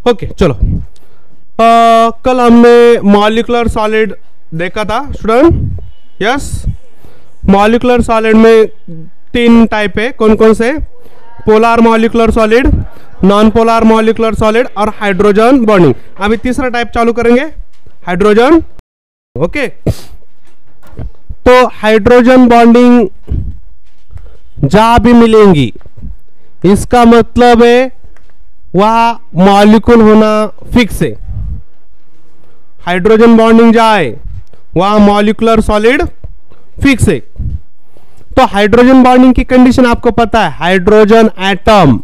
Okay चलो, कल हमने मॉलिक्यूलर सॉलिड देखा था स्टूडेंट, यस। मॉलिक्यूलर सॉलिड में 3 टाइप है, कौन कौन से? Polar molecular solid, non polar molecular solid और हाइड्रोजन बॉन्डिंग। अभी तीसरा टाइप चालू करेंगे, हाइड्रोजन। ओके, तो हाइड्रोजन बॉन्डिंग जहां भी मिलेंगी इसका मतलब है वह मॉलिक्यूल होना फिक्स है। हाइड्रोजन बॉन्डिंग जहां है वह मॉलिक्यूलर सॉलिड फिक्स है। तो हाइड्रोजन बॉन्डिंग की कंडीशन आपको पता है, हाइड्रोजन एटम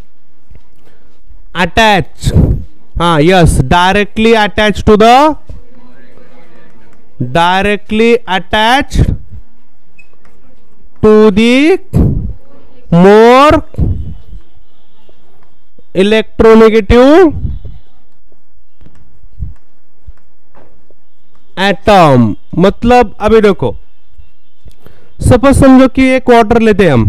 अटैच, हाँ yes, directly attach to the, directly attach to the more electronegative atom. मतलब अभी देखो, सपोज समझो कि एक वाटर लेते हैं हम,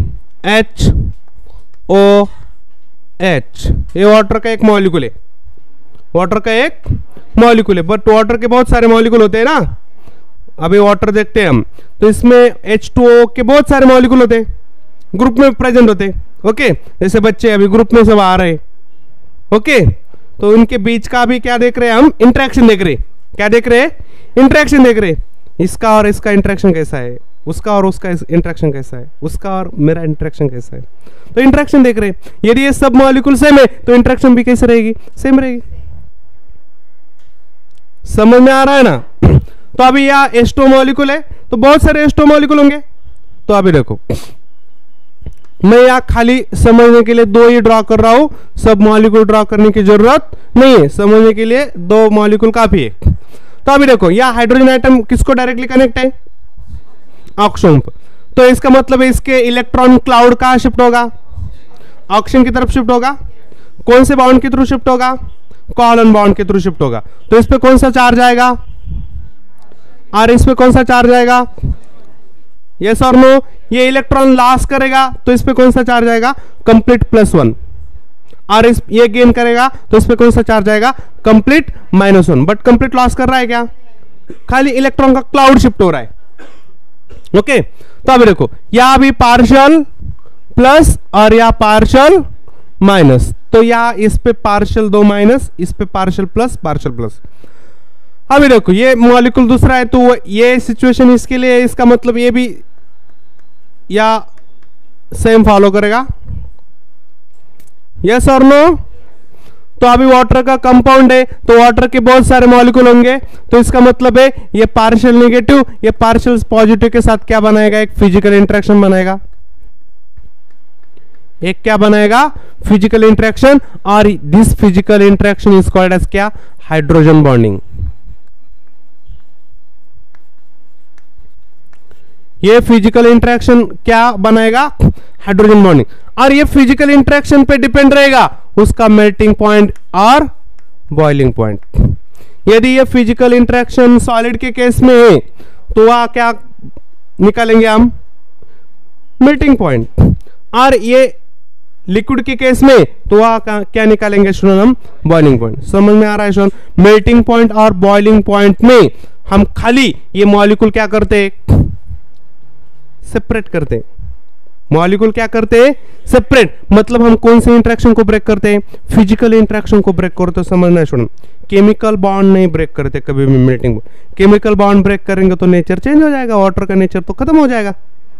HOH, ये वाटर का एक मॉलिक्यूल है, वाटर का एक मॉलिक्यूल है, बट वाटर के बहुत सारे मॉलिक्यूल होते हैं ना। अभी वाटर देखते हैं हम, तो इसमें H2O के बहुत सारे मॉलिक्यूल होते हैं, ग्रुप में प्रेजेंट होते हैं। ओके, जैसे बच्चे अभी ग्रुप में सब आ रहे हैं। ओके, तो उनके बीच का भी क्या देख रहे हैं हम? इंटरेक्शन देख रहे हैं। क्या देख रहे हैं? इंटरेक्शन देख रहे हैं। इसका और इसका इंटरेक्शन कैसा है, उसका और उसका इंटरेक्शन कैसा है, उसका और मेरा इंटरेक्शन कैसा है, तो इंटरेक्शन देख रहे हैं। यदि ये सब मॉलिक्यूल सेम है तो इंटरेक्शन भी कैसे रहेगी? सेम रहेगी। समझ में आ रहा है ना? तो अभी यहाँ H2O मॉलिक्यूल है तो बहुत सारे H2O मॉलिक्यूल होंगे। तो अभी देखो, मैं यहाँ खाली समझने के लिए 2 ही ड्रॉ कर रहा हूं, सब मॉलिक्यूल ड्रॉ करने की जरूरत नहीं है, समझने के लिए 2 मॉलिक्यूल काफी है। तो अभी देखो, यहाँ हाइड्रोजन एटम किसको डायरेक्टली कनेक्ट है? ऑक्सीजन। तो इसका मतलब है इसके इलेक्ट्रॉन क्लाउड कहां शिफ्ट होगा? ऑक्सीजन की तरफ शिफ्ट होगा। कौन से बॉन्ड के थ्रू शिफ्ट होगा? कोवैलेंट बॉन्ड के थ्रू शिफ्ट होगा। तो इस पे कौन सा चार्ज आएगा और इस पे कौन सा चार्ज आएगा? यस और नो? ये इलेक्ट्रॉन लॉस करेगा तो इस पे कौन सा चार्ज आएगा? कंप्लीट +1। और इस ये गेन करेगा तो इस पे कौन सा चार्ज आएगा? कंप्लीट -1। बट कंप्लीट लॉस कर रहा है क्या? खाली इलेक्ट्रॉन का क्लाउड शिफ्ट हो रहा है। ओके, तो अभी देखो, यहां भी पार्शियल प्लस और यहां पार्शियल माइनस, तो यहां इस पे पार्शियल 2 माइनस, इस पे पार्शियल प्लस, पार्शियल प्लस। अभी देखो, ये मॉलिक्यूल दूसरा है तो ये सिचुएशन इसके लिए, इसका मतलब ये भी या सेम फॉलो करेगा। यस और नो? तो अभी वाटर का कंपाउंड है तो वाटर के बहुत सारे मॉलिक्यूल होंगे, तो इसका मतलब है ये पार्शियल नेगेटिव, ये पार्शियल पॉजिटिव के साथ क्या बनाएगा? एक फिजिकल इंटरेक्शन बनाएगा। एक क्या बनाएगा? Physical interaction. और this physical interaction is called as क्या? Hydrogen bonding. ये फिजिकल इंटरेक्शन क्या बनाएगा? Hydrogen bonding. और ये फिजिकल इंटरेक्शन पे डिपेंड रहेगा उसका मेल्टिंग पॉइंट और बॉइलिंग पॉइंट। यदि ये फिजिकल इंटरेक्शन सॉलिड के केस में है तो वह क्या निकालेंगे हम? Melting point. और ये लिक्विड के केस में तो वह क्या निकालेंगे स्टूडेंट? हम बॉइलिंग पॉइंट। समझ में आ रहा है स्टूडेंट? मेल्टिंग पॉइंट और बॉइलिंग पॉइंट में हम खाली ये मॉलिक्यूल क्या करते? सेपरेट करते। मॉलिक्यूल क्या करते हैं? सेपरेट। मतलब हम कौन से इंटरेक्शन को ब्रेक करते हैं? फिजिकल इंटरेक्शन को ब्रेक करते हो। समझना है स्टूडेंट, केमिकल बॉन्ड नहीं ब्रेक करते कभी भी मेल्टिंग। केमिकल बॉन्ड ब्रेक करेंगे तो नेचर चेंज हो जाएगा, वाटर का नेचर तो खत्म हो जाएगा।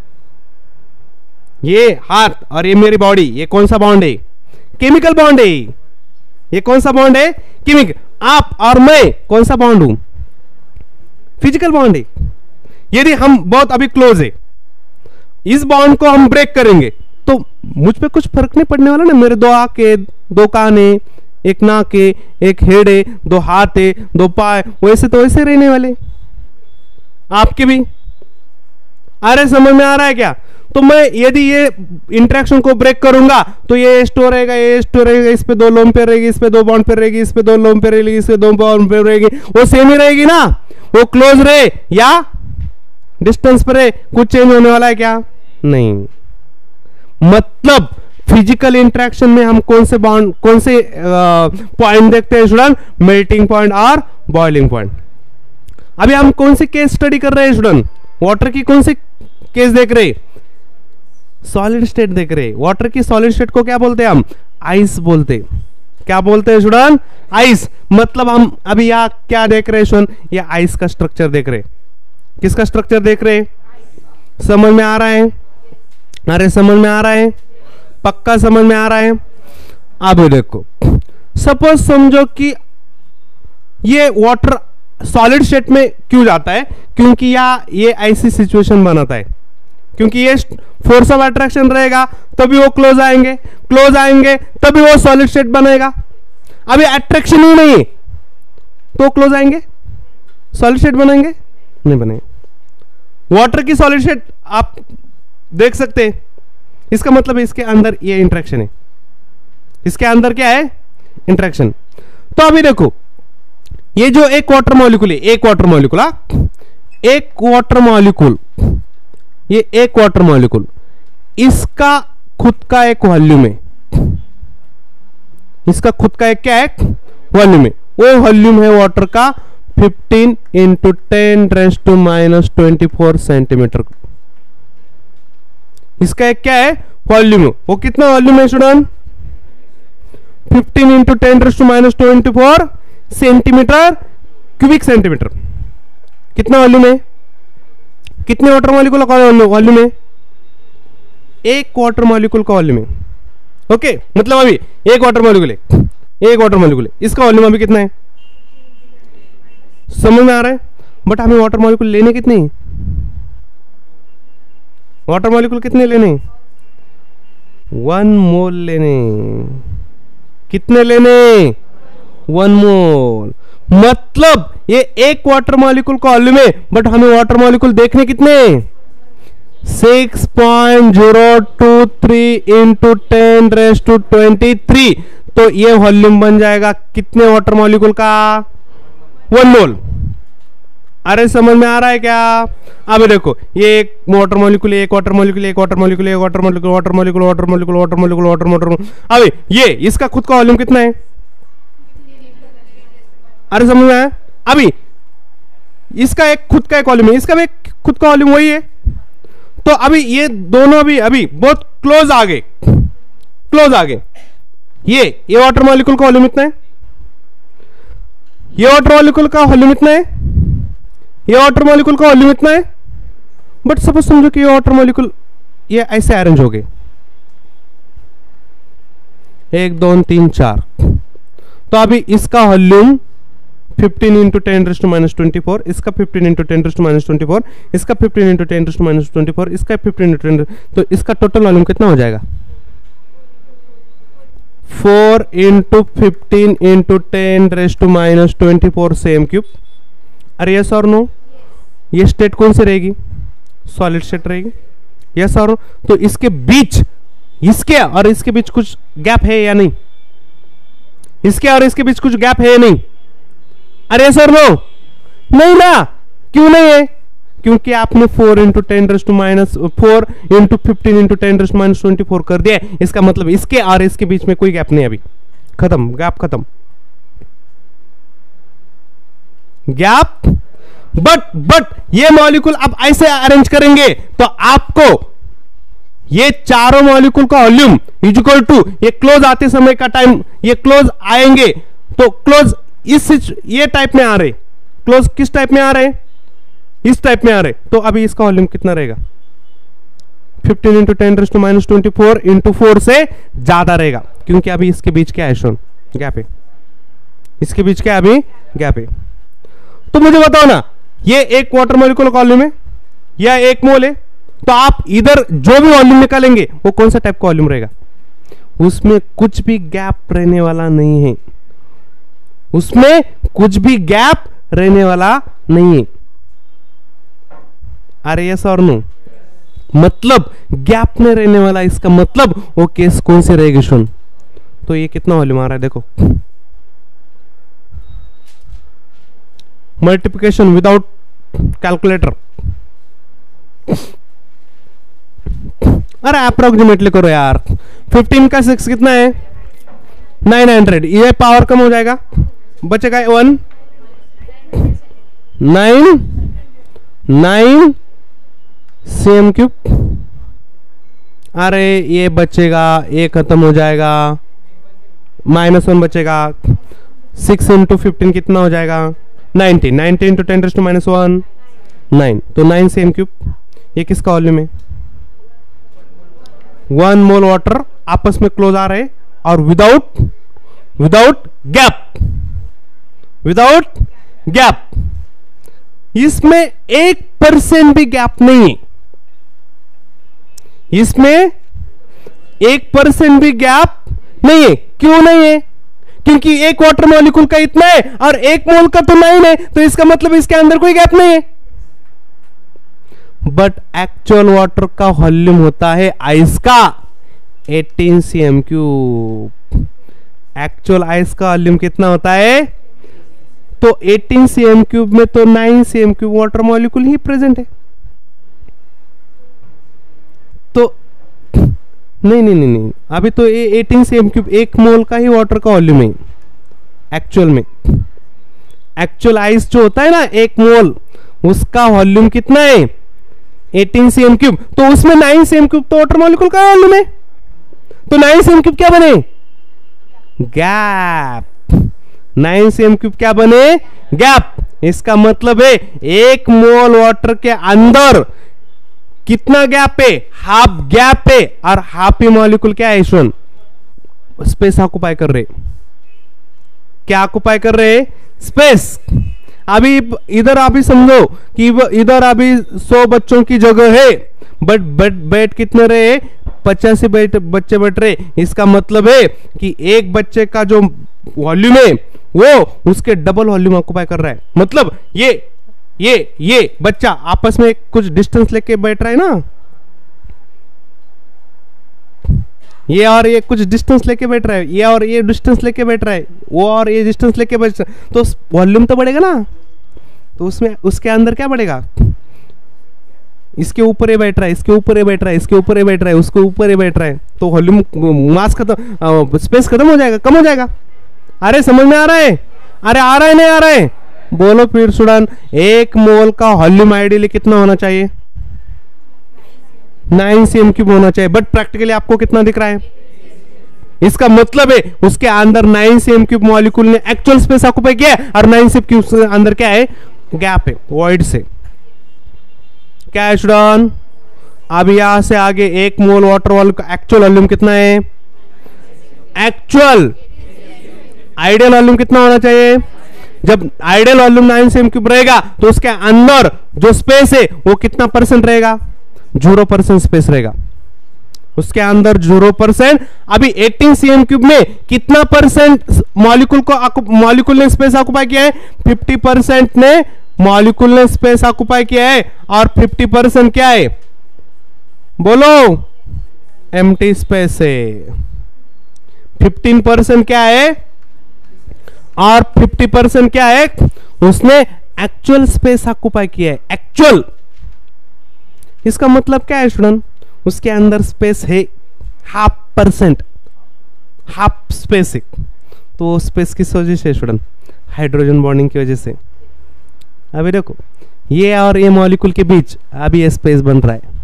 ये हाथ और ये मेरी बॉडी, ये कौन सा बॉन्ड है? केमिकल बॉन्ड है। ये कौन सा बॉन्ड है? केमिकल। आप और मैं कौन सा बॉन्ड हूं? फिजिकल बॉन्ड है। यदि हम बहुत अभी क्लोज है, इस बॉन्ड को हम ब्रेक करेंगे तो मुझ पे कुछ फर्क नहीं पड़ने वाला ना। मेरे 2 आंख है, 2 कान है, 1 नाक है, 1 हेड है, 2 हाथ है, 2 पाए, वैसे तो वैसे रहने वाले आपके भी। अरे समझ में आ रहा है क्या? तो मैं यदि ये इंटरेक्शन को ब्रेक करूंगा तो ये स्टोर रहेगा, ये स्टोर रहेगा, इस पे 2 लोन पे रहेगी, इस पे 2 बॉन्ड पे रहेगी, इस पे 2 लोन पे रहेगी, इस पे 2 बॉन्ड पे रहेगी, वो सेम ही रहेगी ना। वो क्लोज रहे या डिस्टेंस पर है, कुछ चेंज होने वाला है क्या? नहीं। मतलब फिजिकल इंटरेक्शन में हम कौन से बॉन्ड, कौन से पॉइंट देखते हैं स्टूडेंट? मेल्टिंग पॉइंट और बॉइलिंग पॉइंट। अभी हम कौन सी केस स्टडी कर रहे हैं स्टूडेंट? वाटर की कौन सी केस देख रहे? सॉलिड स्टेट देख रहे। वाटर की सॉलिड स्टेट को क्या बोलते हैं हम? आइस बोलते। क्या बोलते हैं स्टूडेंट? आइस। मतलब हम अभी यहां क्या देख रहे हैं स्टूडेंट? ये आइस का स्ट्रक्चर देख रहे। किसका स्ट्रक्चर देख रहे? समझ में आ रहा है? अरे समझ में आ रहा है? पक्का समझ में आ रहा है? अब देखो, सपोज समझो कि ये वाटर सॉलिड स्टेट में क्यों जाता है? क्योंकि ये ऐसी सिचुएशन बनाता है, क्योंकि ये फोर्स ऑफ अट्रैक्शन रहेगा तभी वो क्लोज आएंगे तभी वो सॉलिड स्टेट बनेगा। अभी अट्रैक्शन ही नहीं तो क्लोज आएंगे, सॉलिड स्टेट बनेंगे? नहीं बनेंगे। वाटर की सॉलिड स्टेट आप देख सकते हैं, इसका मतलब है इसके अंदर ये इंटरेक्शन है। इसके अंदर क्या है? इंटरेक्शन। तो अभी देखो, ये जो एक वाटर मॉलिक्यूल है, एक वाटर मॉलिक्यूल, एक वाटर मॉलिक्यूल, ये एक वाटर मॉलिक्यूल, इसका खुद का एक वॉल्यूम है। इसका खुद का एक क्या है? वॉल्यूम है। वो वॉल्यूम है वाटर का 15 इंटू 10⁻⁻24 सेंटीमीटर। इसका एक क्या है? वॉल्यूम। वो कितना वॉल्यूम है student? 15 into 10⁻24 centimetre cubic centimetre. कितना वॉल्यूम है? कितने वाटर मॉलिक्यूल का वॉल्यूम है? एक वाटर मॉलिक्यूल का वॉल्यूम है। ओके, मतलब अभी एक वाटर मॉलिक्यूल है, एक वाटर मॉलिक्यूल है, इसका वॉल्यूम अभी कितना है? समझ में आ रहा है? बट हमें वाटर मॉलिक्यूल लेने कितने? वाटर मॉलिक्यूल कितने लेने? 1 मोल लेने। कितने लेने? 1 मोल। मतलब ये एक वाटर मॉलिक्यूल का वॉल्यूम है, बट हमें वाटर मॉलिक्यूल देखने कितने? 6.023 इंटू 10⁻23। तो ये वॉल्यूम बन जाएगा कितने वाटर मॉलिक्यूल का? 1 मोल। अरे समझ में आ रहा है क्या? अब देखो, ये एक वाटर मॉलिक्यूल, एक वाटर मॉलिक्यूल, एक वाटर मॉलिक्यूल, एक water molecule, water molecule, water molecule, water molecule, water molecule. अब ये इसका खुद का वॉल्यूम कितना है? अरे समझ में आया? अभी इसका एक खुद का एक वॉल्यूम है, इसका भी एक खुद का वॉल्यूम वही है। तो अभी ये दोनों अभी बहुत क्लोज आ गए, क्लोज आ गए। ये वाटर मॉलिक्यूल का वॉल्यूम इतना है, ये वाटर मॉलिक्यूल का वॉल्यूम इतना है, ये वाटर मॉलिक्यूल का वॉल्यूम इतना है। बट सपोज समझो कि ये वाटर मॉलिक्यूल ये ऐसे अरेंज हो गए, 1 2 3 4। तो अभी इसका वॉल्यूम 15 इंटू 10⁻24, इसका 15 इंटू 10⁻24, इसका 15 इंटू 10⁻24, इसका 15 इंटू 10। तो इसका टोटल वॉल्यूम कितना हो जाएगा? 4 इंटू 15 इंटू 10⁻24 सेम क्यूब। अरे यस और नो? ये स्टेट कौन सी रहेगी? सॉलिड स्टेट रहेगी। यस और नो? तो इसके बीच, इसके और इसके बीच कुछ गैप है या नहीं? इसके और इसके बीच कुछ गैप है या नहीं? अरे सर नो? नहीं ना। क्यों नहीं है? क्योंकि आपने 4 इंटू 10⁻4 इंटू 15 इंटू 10⁻24 कर दिया। इसका मतलब इसके और इसके बीच में कोई गैप नहीं। अभी खत्म, गैप खत्म, गैप। बट ये मॉलिक्यूल आप ऐसे अरेंज करेंगे तो आपको ये चारों मॉलिक्यूल का वॉल्यूम इज इक्वल टू, ये क्लोज आते समय का टाइम, ये क्लोज आएंगे तो क्लोज ये टाइप में आ रहे, क्लोज किस टाइप में आ रहे? इस टाइप में आ रहे। तो अभी इसका वॉल्यूम कितना रहेगा? 15 इंटू 10⁻24 इंटू 4 से ज्यादा रहेगा, क्योंकि अभी इसके बीच क्या है? शोन गैप है। इसके बीच क्या अभी? गैप है। तो मुझे बताओ ना, ये एक वाटर मॉलिक्यूल का वॉल्यूम है या 1 मोल है? तो आप इधर जो भी वॉल्यूम निकालेंगे वो कौन सा टाइप का वॉल्यूम रहेगा? उसमें कुछ भी गैप रहने वाला नहीं है, उसमें कुछ भी गैप रहने वाला नहीं है। अरे यस और नो? मतलब गैप में रहने वाला, इसका मतलब वो केस कौन से रहेगी सुन? तो ये कितना वॉल्यूम आ रहा है देखो, मल्टीप्लिकेशन विदाउट कैलकुलेटर। अरे अप्रोक्सीमेटली करो यार, 15 का 6 कितना है 900, ये पावर कम हो जाएगा, बचेगा 1 9 सेम क्यूब। अरे ये बचेगा, ये खत्म हो जाएगा, -1 बचेगा, 6 × 15 कितना हो जाएगा 90 × 10⁻⁻1 9, तो 9 सेम क्यूब। ये किसका वॉल्यूम है 1 मोल वाटर आपस में क्लोज आ रहे और विदाउट गैप, इसमें 1% भी गैप नहीं है, इसमें 1% भी गैप नहीं है। क्यों नहीं है? क्योंकि एक वाटर मॉलिक्यूल का इतना है और 1 मोल का तो 9 है, तो इसका मतलब इसके अंदर कोई गैप नहीं है। बट एक्चुअल वाटर का वॉल्यूम होता है आइस का 18 cm3। एक्चुअल आइस का वॉल्यूम कितना होता है? तो 18 cm3 में तो 9 cm3 वाटर मॉलिक्यूल ही प्रेजेंट है। तो नहीं, अभी तो ये 18 cm3 1 मोल का ही वाटर का वॉल्यूम है एक्चुअल में। एक्चुअल आइस जो होता है ना 1 मोल, उसका वॉल्यूम कितना है 18 cm3, तो उसमें 9 cm3 तो वाटर मॉलिक्यूल का वॉल्यूम है, तो 9 cm3 क्या बने गैप। 9 cm3 क्या बने गैप। इसका मतलब है 1 मोल वाटर के अंदर कितना गैप है, हाफ गैप है, और हाफ ही मॉलिक्यूल क्या है स्टूडेंट स्पेस ऑक्युपाई कर रहे। क्या ऑक्युपाई कर रहे? स्पेस। अभी इधर अभी समझो कि इधर अभी 100 बच्चों की जगह है, बट बैठ कितने रहे 85 बच्चे बैठ रहे। इसका मतलब है कि एक बच्चे का जो वॉल्यूम है वो उसके डबल वॉल्यूम ऑक्युपाई कर रहा है। मतलब ये बच्चा आपस में कुछ डिस्टेंस लेके बैठ रहा है ना, ये और ये कुछ डिस्टेंस लेके बैठ रहा है, ये और ये डिस्टेंस लेके बैठ रहा है, वो और ये डिस्टेंस लेके बैठ रहा है, तो वॉल्यूम तो बढ़ेगा ना। तो उसमें उसके अंदर क्या बढ़ेगा, इसके ऊपर ये बैठ रहा है, इसके ऊपर ये बैठ रहा है, इसके ऊपर ये बैठ रहा है, उसके ऊपर ये बैठ रहा है, तो वॉल्यूम मास खत्म, स्पेस खत्म हो जाएगा, कम हो जाएगा। अरे समझ में आ रहा है? अरे आ रहा है नहीं आ रहा है? बोलो फिर स्टूडेंट। 1 मोल का वॉल्यूम आइडियली कितना होना चाहिए 9 cm3 होना चाहिए, बट प्रैक्टिकली आपको कितना दिख रहा है? इसका मतलब है उसके अंदर 9 cm3 मॉलिक्यूल ने एक्चुअल स्पेस ऑक्युपाई किया है, और 9 cm3 के अंदर क्या है गैप है वॉइड से। क्या है स्टूडेंट? अब यहां से आगे 1 मोल वाटर वॉल्यूम का एक्चुअल वॉल्यूम कितना है? एक्चुअल आइडियल वॉल्यूम कितना होना चाहिए? जब आइडियल वॉल्यूम 9 cm3 रहेगा तो उसके अंदर जो स्पेस है वो कितना परसेंट रहेगा? 0% स्पेस रहेगा उसके अंदर, 0%। अभी 18 cm3 में कितना परसेंट मॉलिक्यूल ने स्पेस ऑक्युपाई किया है? 50% ने मॉलिक्यूल ने स्पेस ऑक्युपाई किया है, और 50% क्या है बोलो? एम्प्टी स्पेस है। 15% क्या है और 50% क्या है? उसने एक्चुअल स्पेस ऑक्युपाई किया है, एक्चुअल। इसका मतलब क्या है स्टूडेंट? उसके अंदर स्पेस है 0.5%, हाफ स्पेस है। तो स्पेस किस वजह से स्टूडेंट? हाइड्रोजन बॉन्डिंग की वजह से। अभी देखो ये और ये मॉलिक्यूल के बीच अभी ये स्पेस बन रहा है,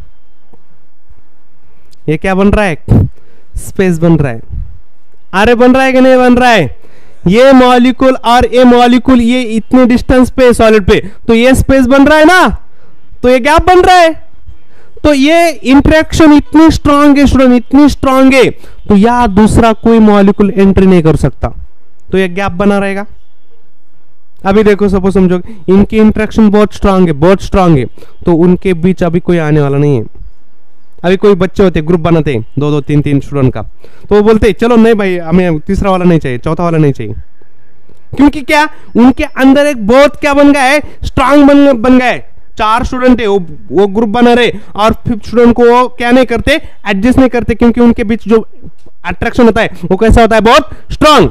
ये क्या बन रहा है? स्पेस बन रहा है। अरे बन रहा है कि नहीं बन रहा है? ये मॉलिक्यूल और ये मॉलिक्यूल ये इतने डिस्टेंस पे सॉलिड पे, तो ये स्पेस बन रहा है ना, तो ये गैप बन रहा है। तो ये इंटरेक्शन इतनी स्ट्रांग है स्टूडेंट, इतनी स्ट्रांग है, तो यहां दूसरा कोई मॉलिक्यूल एंट्री नहीं कर सकता, तो ये गैप बना रहेगा। अभी देखो सपोज समझो इनकी इंटरेक्शन बहुत स्ट्रांग है, बहुत स्ट्रांग है, तो उनके बीच अभी कोई आने वाला नहीं है। अभी कोई बच्चे होते ग्रुप बनाते 2-2 3-3 स्टूडेंट का, तो वो बोलते चलो नहीं भाई हमें तीसरा वाला नहीं चाहिए, चौथा वाला नहीं चाहिए, क्योंकि क्या उनके अंदर एक बहुत क्या बन गया है, स्ट्रांग बन गया है। 4 स्टूडेंट है वो ग्रुप बना रहे, और 5th स्टूडेंट को वो क्या नहीं करते, एडजस्ट नहीं करते, क्योंकि उनके बीच जो अट्रैक्शन होता है वो कैसा होता है, बहुत स्ट्रांग।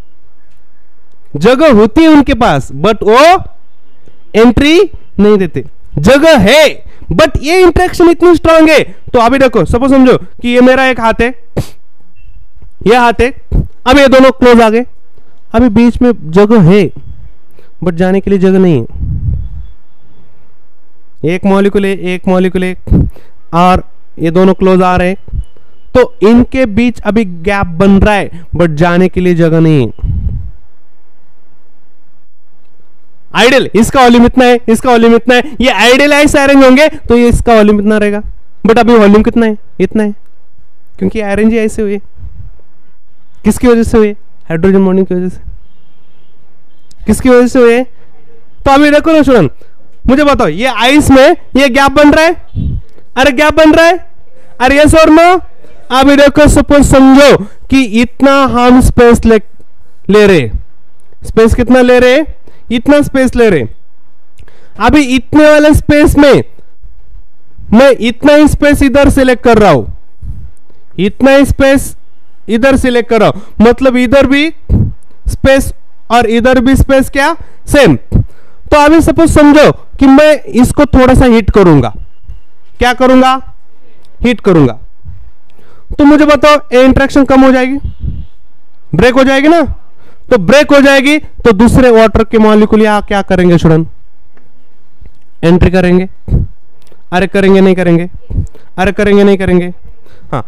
जगह होती है उनके पास बट वो एंट्री नहीं देते। जगह है बट ये इंटरेक्शन इतनी स्ट्रांग है। तो अभी देखो सपोज समझो कि ये मेरा एक हाथ है, ये हाथ है, अब ये दोनों क्लोज आ गए, अभी बीच में जगह है बट जाने के लिए जगह नहीं है। एक मॉलिक्यूल है, एक मॉलिक्यूल है, और ये दोनों क्लोज आ रहे हैं, तो इनके बीच अभी गैप बन रहा है बट जाने के लिए जगह नहीं है। आइडियल, इसका वॉल्यूम इतना है, इसका वॉल्यूम इतना है, ये आइडियलाइज अरेंज होंगे तो ये इसका वॉल्यूम इतना रहेगा, बट अभी वॉल्यूम कितना है, इतना है, क्योंकि अरेंज ही ऐसे हुए। किसकी वजह से हुए? हाइड्रोजन बॉन्डिंग की वजह से। किसकी वजह से हुए? तो अभी देखो ना स्टूडेंट, मुझे बताओ, ये आइस में ये गैप बन रहा है, अरे गैप बन रहा है, अरे यस और नो? अभी देखो, सपोज समझो कि इतना हम स्पेस ले रहे, स्पेस कितना ले रहे? इतना स्पेस ले रहे। अभी इतने वाले स्पेस में मैं इतना ही स्पेस इधर सिलेक्ट कर रहा हूं, इतना ही स्पेस इधर सिलेक्ट कर रहा हूं, मतलब इधर भी स्पेस और इधर भी स्पेस क्या सेम। तो अभी सपोज समझो कि मैं इसको थोड़ा सा हिट करूंगा, क्या करूंगा? हिट करूंगा, तो मुझे बताओ ये इंटरेक्शन कम हो जाएगी, ब्रेक हो जाएगी ना? तो ब्रेक हो जाएगी तो दूसरे वाटर के मॉलिक्यूल यहां क्या करेंगे स्टूडेंट? एंट्री करेंगे। अरे करेंगे नहीं करेंगे? अरे करेंगे नहीं करेंगे? हाँ,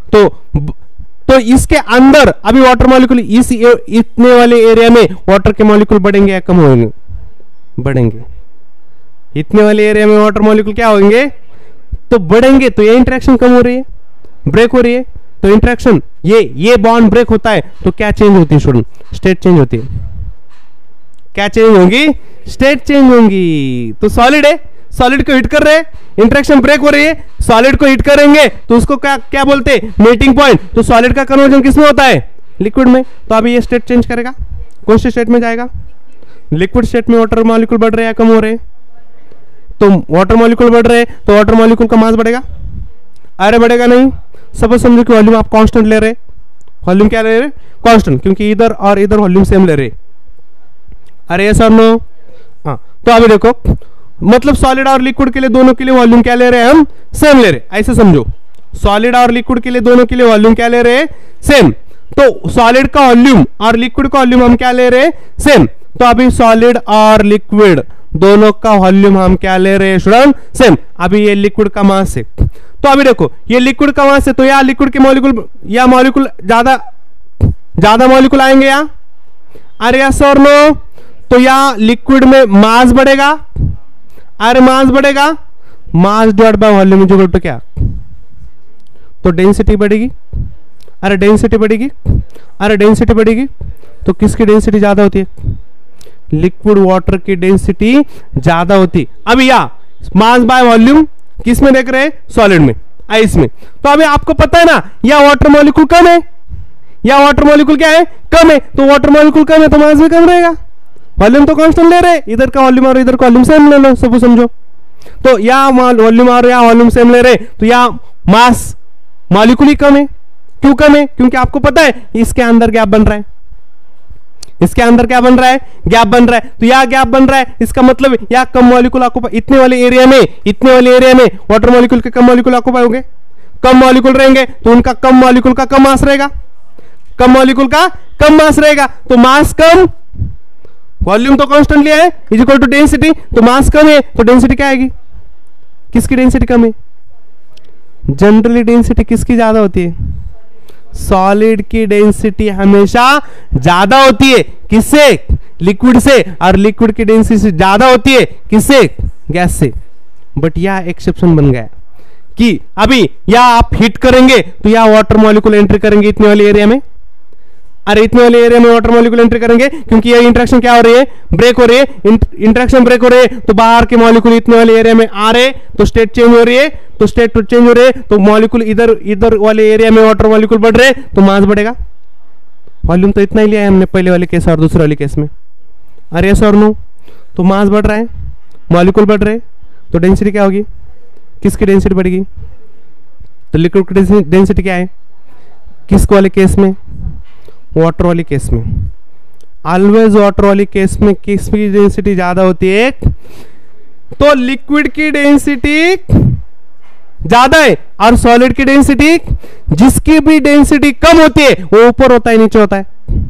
तो इसके अंदर अभी वाटर मॉलिक्यूल इस इतने वाले एरिया में वाटर के मॉलिक्यूल बढ़ेंगे या कम होंगे? बढ़ेंगे। इतने वाले एरिया में वाटर मॉलिक्यूल क्या होंगे? तो बढ़ेंगे। तो ये इंटरेक्शन कम हो रही है, ब्रेक हो रही है, तो इंटरेक्शन ये बॉन्ड ब्रेक होता है तो क्या चेंज होती है स्टूडेंट? स्टेट चेंज होती है। क्या चेंज होगी? स्टेट चेंज होंगी। तो सॉलिड है, सॉलिड को हिट कर रहे हैं, इंटरेक्शन ब्रेक हो रही है, सॉलिड को हिट करेंगे तो उसको क्या बोलते हैं? Melting point. तो सॉलिड का कन्वर्जन किसमें होता है? लिक्विड में। तो अभी ये स्टेट चेंज करेगा, कौन सी स्टेट में जाएगा? लिक्विड स्टेट में वाटर मॉलिक्यूल बढ़ रहे हैं या कम हो रहे हैं? तो वाटर मॉलिक्यूल बढ़ रहे हैं तो वाटर मॉलिक्यूल का मास बढ़ेगा? अरे बढ़ेगा नहीं। सपोज समझो कि वॉल्यूम आप कांस्टेंट ले रहे, वॉल्यूम क्या ले रहे? कांस्टेंट, क्योंकि इधर और इधर वॉल्यूम सेम ले रहे। अरे यस और नो? हाँ, तो अभी देखो, मतलब सॉलिड और लिक्विड के लिए दोनों के लिए वॉल्यूम क्या ले रहे हैं? हम सेम ले रहे। ऐसे समझो, सॉलिड और लिक्विड के लिए दोनों के लिए वॉल्यूम क्या ले रहे हैं? सेम। तो सॉलिड का वॉल्यूम और लिक्विड का वॉल्यूम हम क्या ले रहे हैं? सेम। तो अभी सॉलिड और लिक्विड दोनों का वॉल्यूम हम क्या ले रहे हैं स्टूडेंट? सेम। अभी ये लिक्विड का मास है, तो अभी देखो ये लिक्विड का मास है, तो या लिक्विड के मॉलिक्यूल या मॉलिक्यूल ज्यादा मॉलिक्यूल आएंगे या? अरे यस और नो? तो या लिक्विड में मास बढ़ेगा, अरे मास बढ़ेगा, mass divide by volume equal to क्या? तो डेंसिटी बढ़ेगी। अरे डेंसिटी बढ़ेगी, अरे डेंसिटी बढ़ेगी, तो किसकी डेंसिटी ज्यादा होती है? लिक्विड वाटर की डेंसिटी ज्यादा होती। अब या मास बाय वॉल्यूम किस में देख रहे हैं? सॉलिड में, आइस में। तो अभी आपको पता है ना, या वाटर मॉलिक्यूल कम है या वाटर मॉलिक्यूल क्या है? कम है। तो वाटर मॉलिक्यूल कम है तो मास भी कम रहेगा। वॉल्यूम तो कांस्टेंट ले रहे, इधर का वॉल्यूम और इधर का वॉल्यूम सेम ले लो, सब समझो। तो या वॉल्यूम और या वॉल्यूम सेम ले रहे, तो या मास मॉलिक्यूल ही कम है। क्यों कम है? क्योंकि आपको पता है इसके अंदर गैप बन रहा है, इसके अंदर क्या बन रहा है? गैप बन रहा है। तो या गैप बन रहा है, इसका मतलब या कम मॉलिक्यूल आपको इतने वाले एरिया में वाटर मॉलिक्यूल के कम मॉलिक्यूल आपको पाओगे, कम मॉलिक्यूल रहेंगे तो उनका कम मॉलिक्यूल का कम मास रहेगा, कम मॉलिक्यूल का कम मास रहेगा। तो मास कम, वॉल्यूम तो कांस्टेंट लिया है, इज इक्वल टू डेंसिटी, तो मास कम है तो डेंसिटी क्या आएगी? किसकी डेंसिटी कम है? जनरली डेंसिटी किसकी ज्यादा होती है? सॉलिड की डेंसिटी हमेशा ज्यादा होती है। किससे? लिक्विड से। और लिक्विड की डेंसिटी ज्यादा होती है किससे? गैस से। बट यह एक्सेप्शन बन गया कि अभी या आप हिट करेंगे तो या वाटर मॉलिक्यूल एंट्री करेंगे इतने वाले एरिया में, अरे इतने वाले एरिया में वाटर मॉलिक्यूल एंट्री करेंगे, क्योंकि ये इंटरेक्शन क्या हो रही है? ब्रेक हो रही है। इंटरेक्शन ब्रेक हो रही है तो बाहर के मॉलिक्यूल इतने वाले एरिया में आ रहे, तो स्टेट चेंज हो रही है, तो स्टेट चेंज हो रही है, तो मॉलिक्यूल इधर वाले एरिया में वाटर मॉलिक्यूल बढ़ रहे, तो मास बढ़ेगा। वॉल्यूम तो इतना ही लिया है हमने पहले वाले केस और दूसरे वाले केस में। अरे यस और नो? तो मास बढ़ रहा है, मॉलिक्यूल बढ़ रहे, तो डेंसिटी क्या होगी? किसकी डेंसिटी बढ़ेगी? तो लिक्विड की डेंसिटी क्या है? किस वाले केस में? वाटर वाली केस में। ऑलवेज वाटर वाली केस में किसकी डेंसिटी ज्यादा होती है? तो लिक्विड की डेंसिटी ज्यादा है, और सॉलिड की डेंसिटी, जिसकी भी डेंसिटी कम होती है वो ऊपर होता है नीचे होता है,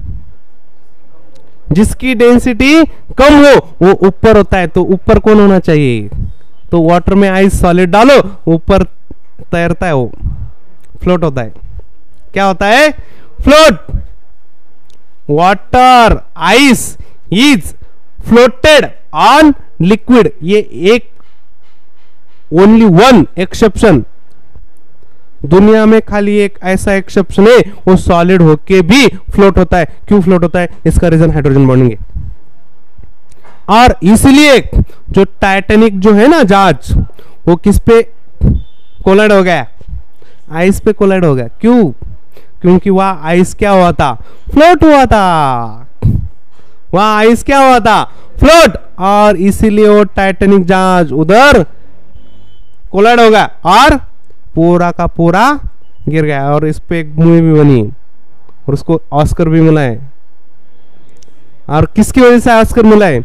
जिसकी डेंसिटी कम हो वो ऊपर होता है। तो ऊपर कौन होना चाहिए? तो वाटर में आइस सॉलिड डालो, ऊपर तैरता है, वो फ्लोट होता है। क्या होता है? Float. Water ice is floated on liquid. ये एक ओनली वन एक्सेप्शन, दुनिया में खाली एक ऐसा एक्सेप्शन है, वो सॉलिड होके भी फ्लोट होता है। क्यों फ्लोट होता है? इसका रीजन हाइड्रोजन बॉन्डिंग है। और इसलिए जो टाइटैनिक जो है ना जहाज, वो किस पे कोलाइड हो गया? आइस पे कोलाइड हो गया। क्यों? क्योंकि वह आइस क्या हुआ था? फ्लोट हुआ था। वह आइस क्या हुआ था? फ्लोट। और इसीलिए वो टाइटैनिक जहाज उधर कोलाइड हो गया और पूरा का पूरा गिर गया। और इस पे एक मूवी भी बनी और उसको ऑस्कर भी मिला है। और किसकी वजह से ऑस्कर मिला है?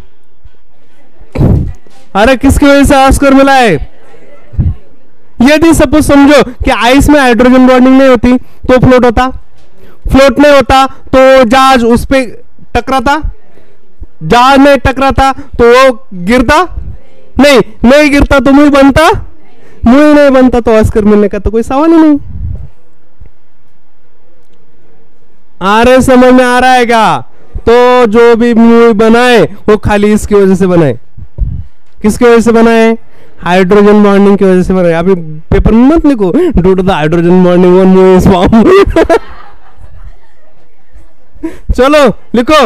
अरे किसकी वजह से ऑस्कर मिला है? यदि सपोज समझो कि आइस में हाइड्रोजन बॉन्डिंग नहीं होती तो फ्लोट होता, फ्लोट नहीं होता तो जहाज उस पे टकराता, जहाज में टकराता तो वो गिरता नहीं गिरता तो मूवी बनता, मूवी नहीं बनता तो ऑस्कर मिलने का तो कोई सवाल ही नहीं। आ रहे समझ में आ रहा है क्या? तो जो भी मूवी बनाए वो खाली इसकी वजह से बनाए। किसकी वजह से बनाए? हाइड्रोजन बॉन्डिंग की वजह से बनाए। अभी पेपर में मत लिखो due to the hydrogen bonding one movie is form. चलो लिखो।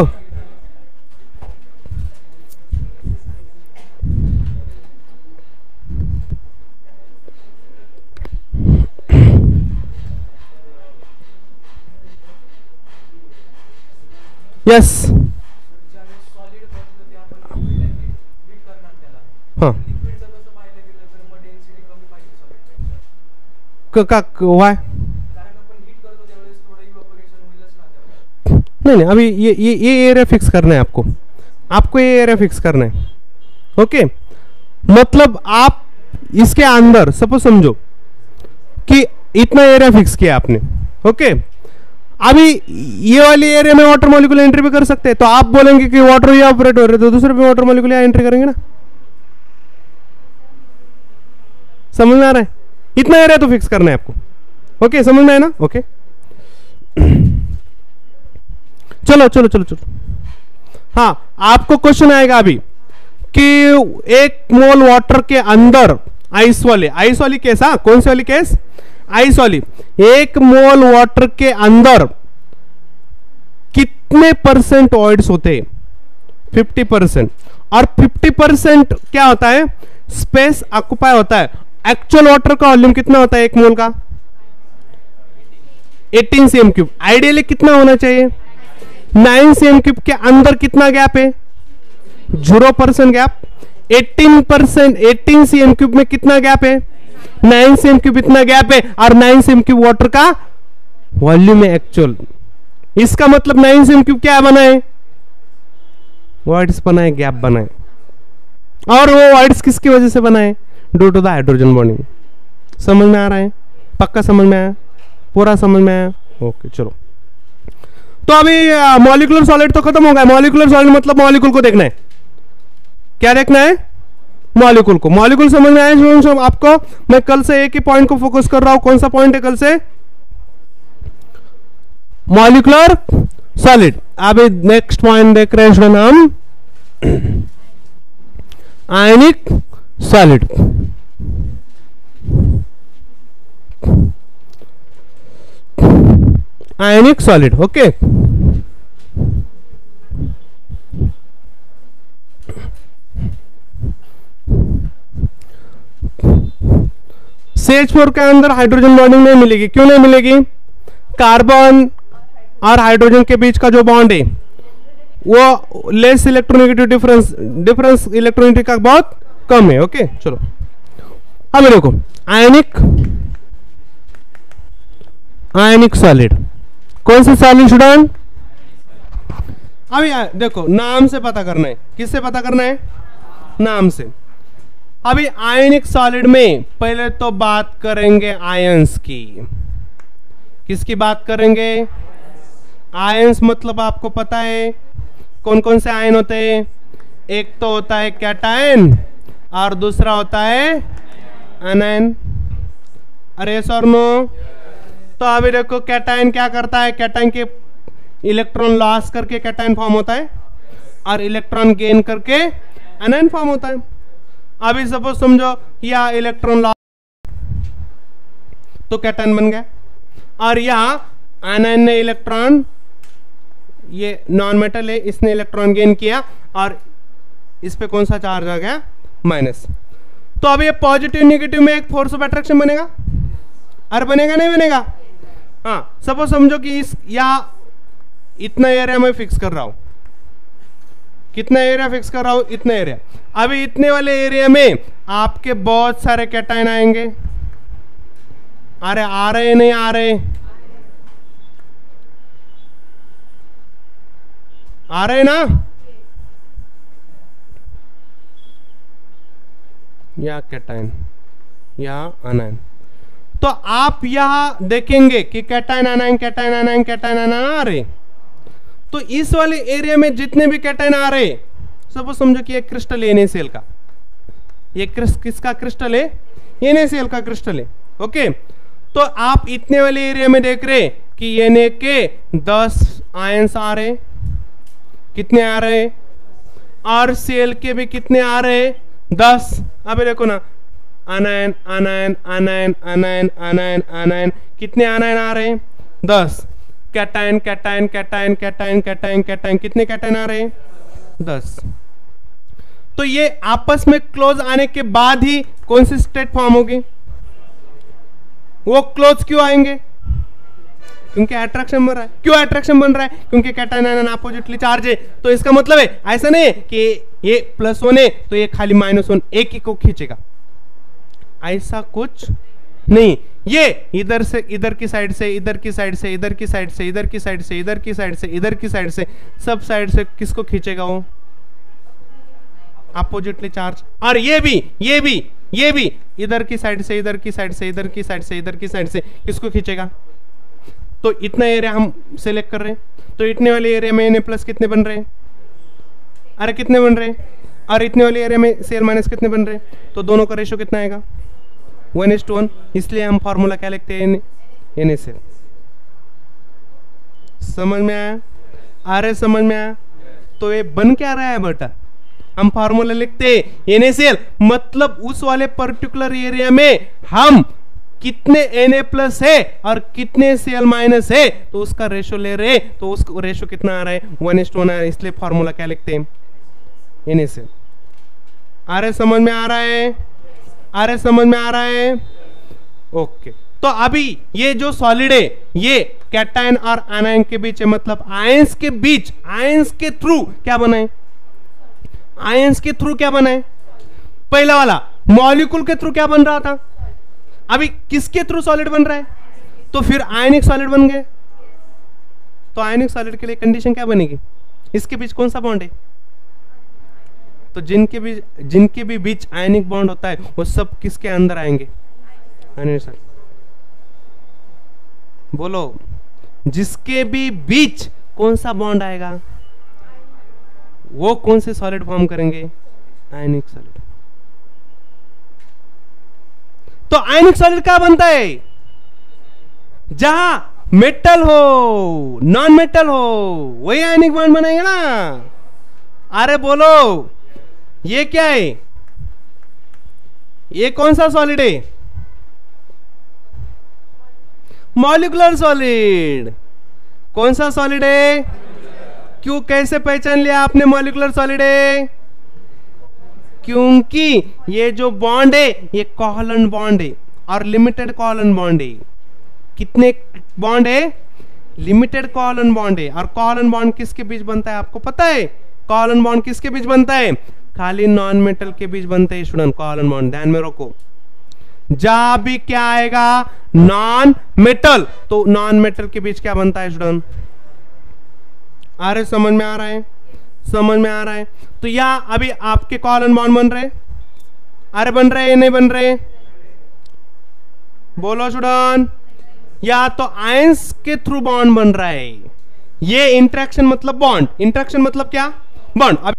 यस हाँ वाय नहीं अभी ये एरिया फिक्स करना है आपको ये एरिया फिक्स करना है। ओके मतलब आप इसके अंदर सपोज समझो कि इतना एरिया फिक्स किया आपने। ओके अभी ये वाली एरिया में वाटर मॉलिक्यूल एंट्री भी कर सकते हैं। तो आप बोलेंगे कि वाटर ये ऑपरेट हो रहे तो दूसरे पे वाटर मॉलिक्यूल एंट्री करेंगे ना। समझ में आ रहा है? इतना एरिया तो फिक्स करना है आपको। ओके समझ में आया ना? ओके चलो चलो चलो चलो। हाँ आपको क्वेश्चन आएगा अभी कि एक मोल वाटर के अंदर आइस वाली केस, हाँ कौन सी वाली केस? आइस वाली। एक मोल वाटर के अंदर कितने परसेंट ऑइड्स होते हैं? 50%। और 50% क्या होता है? स्पेस ऑक्युपाई होता है। एक्चुअल वाटर का वॉल्यूम कितना होता है एक मोल का? 18 cm3। आइडियली कितना होना चाहिए? 9 cm3 के अंदर कितना गैप है? 0% गैप। 18 cm3 में कितना गैप है? 9 cm3 इतना गैप है। और 9 cm3 वाटर का वॉल्यूम है एक्चुअल। इसका मतलब 9 cm3 क्या बनाए? वॉइड्स बनाए, गैप बनाए। और वो वॉइड्स किसकी वजह से बनाए? Due to the hydrogen bonding. समझ में आ रहा है? पक्का समझ में आया? पूरा समझ में आया? ओके चलो। तो अभी मॉलिक्यूलर सॉलिड तो खत्म हो गया। मॉलिक्यूलर सॉलिड मतलब मॉलिक्यूल को देखना है। क्या देखना है? मॉलिक्यूल को। मॉलिक्यूल समझ में आया आपको? मैं कल से एक ही पॉइंट को फोकस कर रहा हूं। कौन सा पॉइंट है कल से? Molecular solid. अभी नेक्स्ट पॉइंट देख रहे हैं हम ionic solid. Ionic solid. Okay CH4 के अंदर हाइड्रोजन बॉन्डिंग नहीं मिलेगी। क्यों नहीं मिलेगी? कार्बन और हाइड्रोजन के बीच का जो बॉन्ड है वो लेस इलेक्ट्रोनेगेटिव डिफरेंस इलेक्ट्रोनेगेटिव का बहुत कम है। ओके चलो अब देखो आयनिक सॉलिड। कौन सा सॉलिड स्टूडेंट? अभी देखो नाम से पता करना है। किससे पता करना है? नाम से। अभी आयनिक सॉलिड में पहले तो बात करेंगे आयंस की। किसकी बात करेंगे? आयंस मतलब आपको पता है कौन कौन से आयन होते हैं? एक तो होता है कैटायन और दूसरा होता है एनायन। अरे सर नो। तो अभी देखो कैटायन क्या करता है, कैटायन के इलेक्ट्रॉन लॉस करके कैटायन फॉर्म होता है और इलेक्ट्रॉन गेन करके एनायन फॉर्म होता है। अभी सपोज समझो या इलेक्ट्रॉन लॉस तो कैटायन बन गया, और यहां एनायन ने इलेक्ट्रॉन, ये नॉन मेटल है, इसने इलेक्ट्रॉन गेन किया और इस पे कौन सा चार्ज आ गया? माइनस। तो अब ये पॉजिटिव नेगेटिव में एक फोर्स ऑफ अट्रैक्शन बनेगा। अरे बनेगा नहीं बनेगा? हाँ, सपोज समझो कि इस या इतना एरिया मैं फिक्स कर रहा हूं। कितना एरिया फिक्स कर रहा हूं? इतना एरिया। अभी इतने वाले एरिया में आपके बहुत सारे कैटायन आएंगे। अरे आ रहे नहीं आ रहे? आ रहे ना? या कैटायन या आनायन। तो आप यहां देखेंगे कि cation anion cation anion cation anion आ रहे। तो इस वाले एरिया में जितने भी कैटायन आ रहे, सपोज समझो कि एक क्रिस्टल है NaCl का। ये किसका क्रिस्टल है? NaCl का क्रिस्टल है। ओके, तो आप इतने वाले एरिया में देख रहे कि Na के 10 आयंस आ रहे। कितने आ रहे? और Cl के भी कितने आ रहे? 10। अबे देखो ना, आनायन आनायन आनायन आनायन आनायन आनायन, कितने आनायन आ रहे? 10। Cation cation cation cation cation cation, कितने कैटायन आ रहे? 10। तो ये आपस में क्लोज आने के बाद ही कौन सी स्टेट फॉर्म होगी? वो क्लोज क्यों आएंगे? क्योंकि अट्रैक्शन बन रहा है। क्यों अट्रैक्शन बन रहा है? क्योंकि कैटायन आयन अपोजिटली चार्ज है। तो इसका मतलब है ऐसा नहीं है कि ये +1 है तो ये खाली -1 एक ही को खींचेगा, ऐसा कुछ नहीं। ये इधर से इधर की साइड से, इधर की साइड से, इधर की साइड से, इधर की साइड से, इधर की साइड से, इधर की साइड से, सब साइड से किसको खींचेगा? वो अपोजिटली चार्ज। और ये भी इधर की साइड से, इधर की साइड से, इधर की साइड से, इधर की साइड से किसको खींचेगा? तो इतना एरिया हम सिलेक्ट कर रहे हैं, तो इतने वाले एरिया में Na+ कितने बन रहे हैं? अरे कितने बन रहे हैं? और इतने वाले एरिया में Cl- कितने बन रहे हैं? तो दोनों का रेशो कितना आएगा? 1:1। इसलिए हम फॉर्मूला क्या लिखते हैं? NaCl। समझ में आया? अरे समझ में आया? तो ये बन क्या रहा है बेटा? हम फॉर्मूला लिखते हैं NaCl, मतलब उस वाले पर्टिकुलर एरिया में हम कितने Na+ है और कितने Cl- है, तो उसका रेशो ले रहे। तो उसका रेशो कितना आ रहा है? 1:1 आ रहा है। इसलिए फॉर्मूला क्या लिखते हैं? NaCl। अरे समझ में आ रहा है? अरे समझ में आ रहा है? ओके, तो अभी ये जो सॉलिड है ये कैटायन और आनायन के बीच है, मतलब आयंस के बीच, आयंस के थ्रू क्या बनाए? आयंस के थ्रू क्या बनाए? पहला वाला मॉलिक्यूल के थ्रू क्या बन रहा था? अभी किसके थ्रू सॉलिड बन रहा है? तो फिर आयनिक सॉलिड बन गए। तो आयनिक सॉलिड के लिए कंडीशन क्या बनेगी? इसके बीच कौन सा बॉन्ड है? तो जिनके भी बीच आयनिक बॉन्ड होता है वो सब किसके अंदर आएंगे? Ionic solid. बोलो, जिसके भी बीच कौन सा बॉन्ड आएगा वो कौन से सॉलिड फॉर्म करेंगे? Ionic solid. तो आयनिक सॉलिड क्या बनता है? जहां मेटल हो, नॉन मेटल हो, वही आयनिक बॉन्ड बनाएंगे ना। अरे बोलो, ये क्या है? ये कौन सा सॉलिड है? Molecular solid. कौन सा सॉलिड है? क्यों, कैसे पहचान लिया आपने मॉलिक्यूलर सॉलिड है? क्योंकि ये जो बॉन्ड है ये कोवलेंट बॉन्ड है और लिमिटेड कोवलेंट बॉन्ड है। कितने बॉन्ड है? लिमिटेड कोवलेंट बॉन्ड है। और कोवलेंट बॉन्ड किसके बीच बनता है आपको पता है? कोवलेंट बॉन्ड किसके बीच बनता है? खाली नॉन मेटल के बीच बनते हैं स्टूडेंट कोवलेंट बॉन्ड। ध्यान में रखो, जहां भी क्या आएगा नॉन मेटल, तो नॉन मेटल के बीच क्या बनता है स्टूडेंट? अरे समझ में आ रहा है? समझ में आ रहा है? तो यहां अभी आपके कोवलेंट बॉन्ड बन रहे, अरे बन रहे या नहीं बन रहे? बोलो स्टूडेंट। या तो आयंस के थ्रू बॉन्ड बन रहा है। ये इंटरेक्शन मतलब बॉन्ड, इंटरेक्शन मतलब क्या? बॉन्ड। अब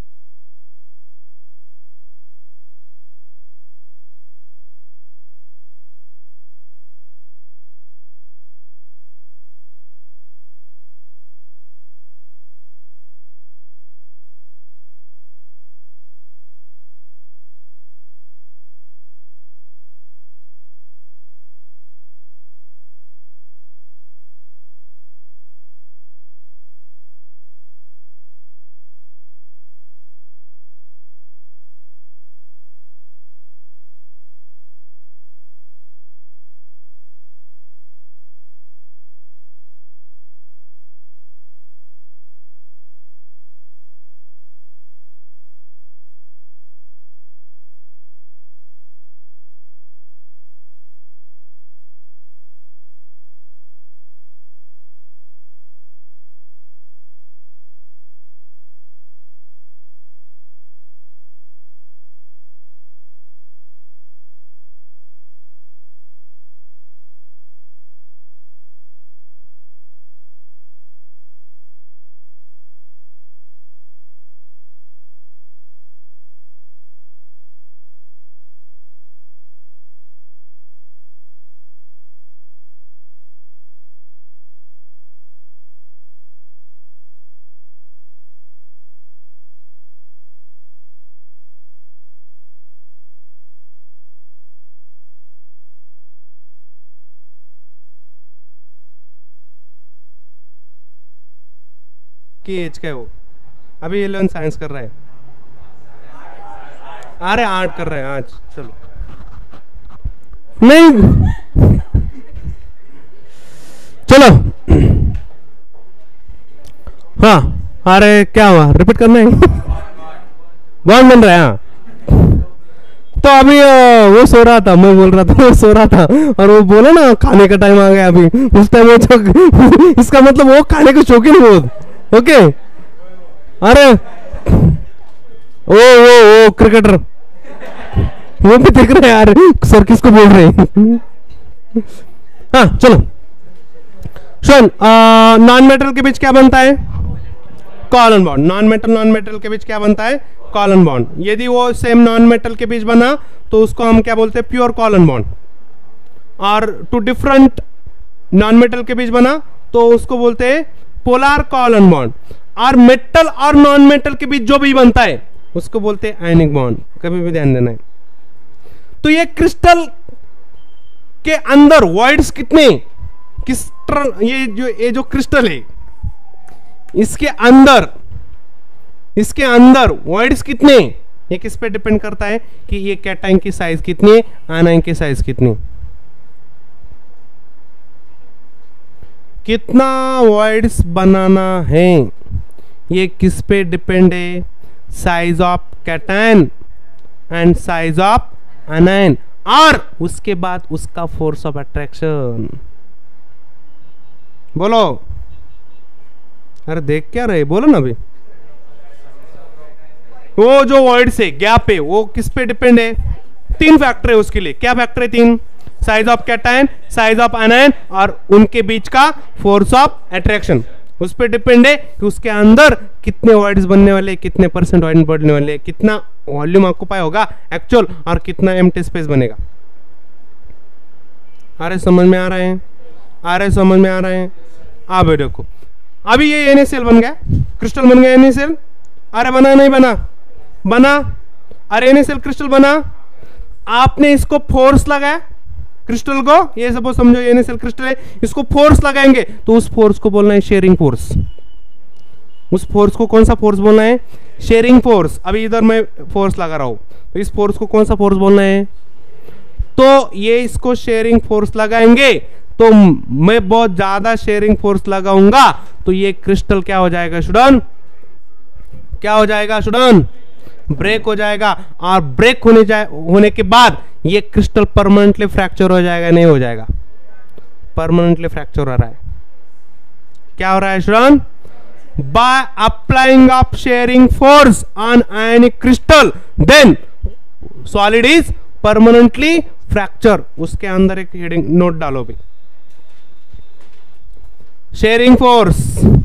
की एज का है वो, अभी 11 साइंस कर रहा है। अरे आर्ट कर रहे हैं आज। चलो नहीं चलो। हाँ अरे क्या हुआ, रिपीट करना है? बॉन्ड बन रहा है। हाँ तो अभी वो सो रहा था, मैं बोल रहा था वो सो रहा था, और वो बोला ना खाने का टाइम आ गया अभी, उस टाइम वो इसका मतलब वो खाने के शौकीन बहुत। ओके। अरे ओ क्रिकेटर वो भी देख रहे हैं यार, सर किसको बोल रहे हैं? हाँ चलो सुन, नॉन मेटल के बीच क्या बनता है? Covalent bond. नॉन मेटल के बीच क्या बनता है? Covalent bond. यदि वो सेम नॉन मेटल के बीच बना तो उसको हम क्या बोलते हैं? Pure covalent bond. और टू डिफरेंट नॉन मेटल के बीच बना तो उसको बोलते हैं पोलर कॉलन बॉन्ड। और मेटल और नॉन मेटल के बीच जो भी बनता है उसको बोलते हैं आयनिक बॉन्ड। कभी भी ध्यान देना है। तो ये क्रिस्टल के अंदर वॉइड्स कितने? क्रिस्टल, ये जो क्रिस्टल है इसके अंदर वॉइड्स कितने? ये किस पे डिपेंड करता है कि ये कैटायन की साइज कितनी है, आनायन की साइज कितनी, कितना वॉइड्स बनाना है, ये किस पे डिपेंड है? Size of cation and size of anion, और उसके बाद उसका फोर्स ऑफ अट्रैक्शन। बोलो। अरे देख क्या रहे, बोलो ना अभी। वो जो वॉइड से गैप है वो किस पे डिपेंड है? 3 फैक्टर है उसके लिए। क्या फैक्टर है 3? Size of cation, size of anion, और उनके बीच का फोर्स ऑफ अट्रैक्शन। उस पे डिपेंड है कि उसके अंदर कितने वॉइड्स बनने वाले, कितने परसेंट वॉइड बनने वाले, कितना वॉल्यूम ऑक्यूपाई होगा एक्चुअल, और कितना एम्प्टी स्पेस बनेगा। अरे समझ में आ रहा है? अरे समझ में आ रहा है? अब देखो, अभी ये NaCl बन गया, क्रिस्टल बन गया NaCl। अरे बना नहीं बना? बना। अरे NaCl क्रिस्टल बना, आपने इसको फोर्स लगाया क्रिस्टल को, ये सपोज समझो ये NaCl क्रिस्टल है, इसको फोर्स लगाएंगे तो उस फोर्स को बोलना है शेयरिंग फोर्स। उस फोर्स को कौन सा फोर्स बोलना है? Shearing force. अभी इधर मैं फोर्स लगा रहा हूं तो इस फोर्स को कौन सा फोर्स बोलना है? तो ये इसको शेयरिंग फोर्स लगाएंगे, तो मैं बहुत ज्यादा शेयरिंग फोर्स लगाऊंगा तो ये क्रिस्टल क्या हो जाएगा स्टूडेंट? क्या हो जाएगा स्टूडेंट? ब्रेक हो जाएगा। और ब्रेक होने के बाद ये क्रिस्टल परमानेंटली फ्रैक्चर हो जाएगा, नहीं हो जाएगा? परमानेंटली फ्रैक्चर हो रहा है। क्या हो रहा है student? by applying of shearing force on ionic crystal, then solid is permanently fracture, उसके अंदर एक हेडिंग नोट डालो भी। Shearing force,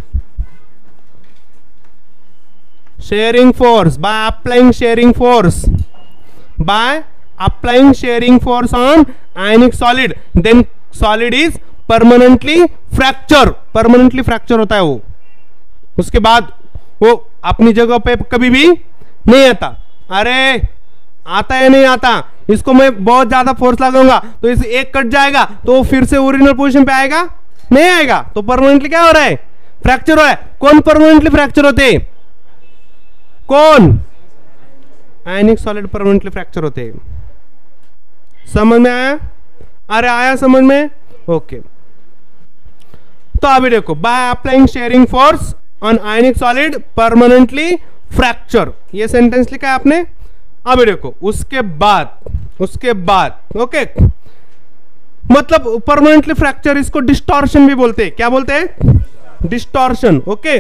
shearing force by applying shearing force, by applying shearing force on ionic solid, then solid is permanently fracture, permanently fracture होता है वो, उसके बाद वो अपनी जगह पे कभी भी नहीं आता। अरे आता है नहीं आता, इसको मैं बहुत ज्यादा फोर्स लगाऊंगा तो इसे एक कट जाएगा तो फिर से ओरिजिनल पोजीशन पे आएगा, नहीं आएगा, तो परमानेंटली क्या हो रहा है, फ्रैक्चर हो रहा है। कौन परमानेंटली फ्रैक्चर होते, कौन, आयनिक सॉलिड परमानेंटली फ्रैक्चर होते हैं। समझ में आया, अरे आया समझ में, ओके। तो अभी देखो, by applying shearing force on ionic solid permanently fracture, ये सेंटेंस लिखा है आपने। अभी देखो उसके बाद ओके, मतलब परमानेंटली फ्रैक्चर, इसको डिस्टॉर्शन भी बोलते हैं, क्या बोलते हैं, डिस्टॉर्शन, ओके।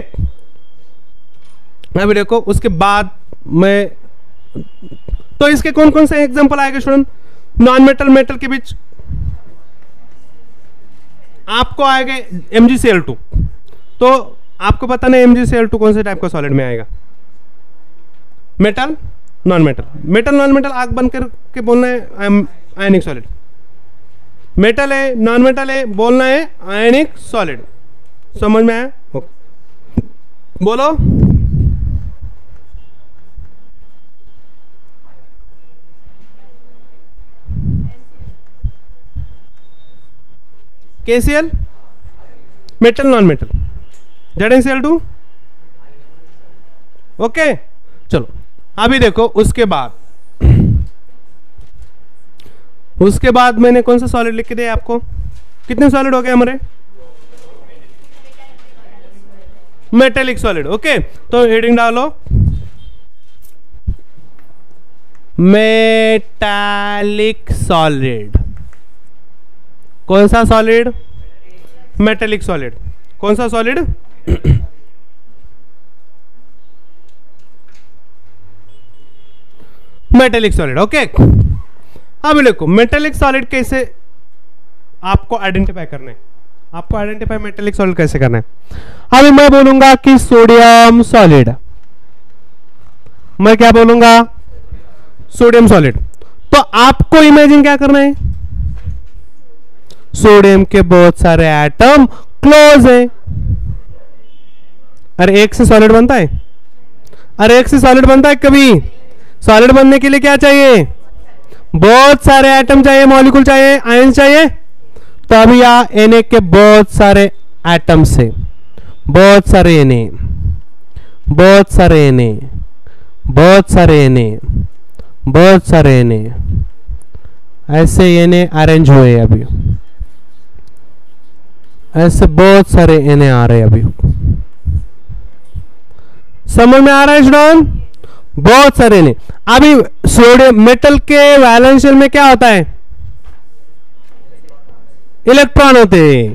अभी देखो उसके बाद मैं, तो इसके कौन कौन से एग्जांपल आएंगे स्टूडेंट, नॉन मेटल मेटल के बीच आपको आएगा MgCl2, तो आपको पता नहीं MgCl2 कौन से टाइप का सॉलिड में आएगा, metal non metal, metal non metal आग बंद करके बोलना है आयनिक सॉलिड, मेटल है नॉन मेटल है बोलना है आयनिक सॉलिड। समझ में आया, ओके, बोलो। KCl metal non metal, ZnCl2, okay. चलो अभी देखो उसके बाद मैंने कौन सा सॉलिड लिख के दिया आपको, कितने सॉलिड हो गए हमारे, मेटेलिक सॉलिड, ओके। तो हेडिंग डालो मेटालिक सॉलिड, कौन सा सॉलिड, मेटेलिक सॉलिड, कौन सा सॉलिड, मेटेलिक सॉलिड, ओके। अब देखो मेटेलिक सॉलिड कैसे आपको आइडेंटिफाई करना है, आपको आइडेंटिफाई मेटेलिक सॉलिड कैसे करना है। अभी मैं बोलूंगा कि सोडियम सॉलिड, मैं क्या बोलूंगा, सोडियम सॉलिड, तो आपको इमेजिन क्या करना है, सोडियम के बहुत सारे एटम क्लोज है। अरे एक से सॉलिड बनता है, अरे एक से सॉलिड बनता है कभी, सॉलिड बनने के लिए क्या चाहिए, बहुत सारे एटम चाहिए, मॉलिक्यूल चाहिए, आयन चाहिए, तो अभी यहां Na के बहुत सारे एटम से, बहुत सारे Na, बहुत सारे Na, बहुत सारे Na, बहुत सारे Na, ऐसे Na अरेंज हुए अभी, ऐसे बहुत सारे Na आ रहे अभी, समझ में आ रहा है स्टूडेंट, बहुत सारे ने। अभी सोडियम मेटल के वैलेंस शेल में क्या होता है, इलेक्ट्रॉन होते हैं,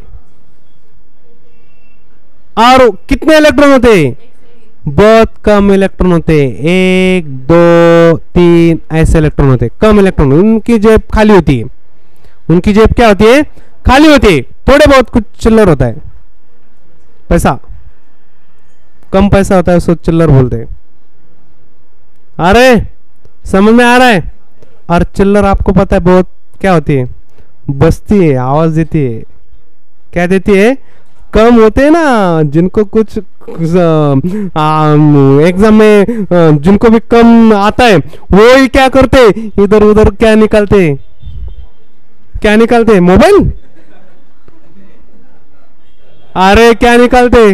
और कितने इलेक्ट्रॉन होते हैं, बहुत कम इलेक्ट्रॉन होते हैं, 1 2 3 ऐसे इलेक्ट्रॉन होते हैं, कम इलेक्ट्रॉन, उनकी जेब खाली होती है, उनकी जेब क्या होती है, खाली होती है, थोड़े बहुत कुछ चिल्लर होता है, पैसा कम पैसा होता है, उसको चिल्लर बोलते हैं। अरे समझ में आ रहा है, और चिल्लर आपको पता है बहुत क्या होती है, बजती है, आवाज देती है, क्या देती है, कम होते हैं ना, जिनको कुछ एग्जाम में जिनको भी कम आता है वो ही क्या करते, इधर उधर क्या निकालते, क्या निकालते, मोबाइल, अरे क्या निकालते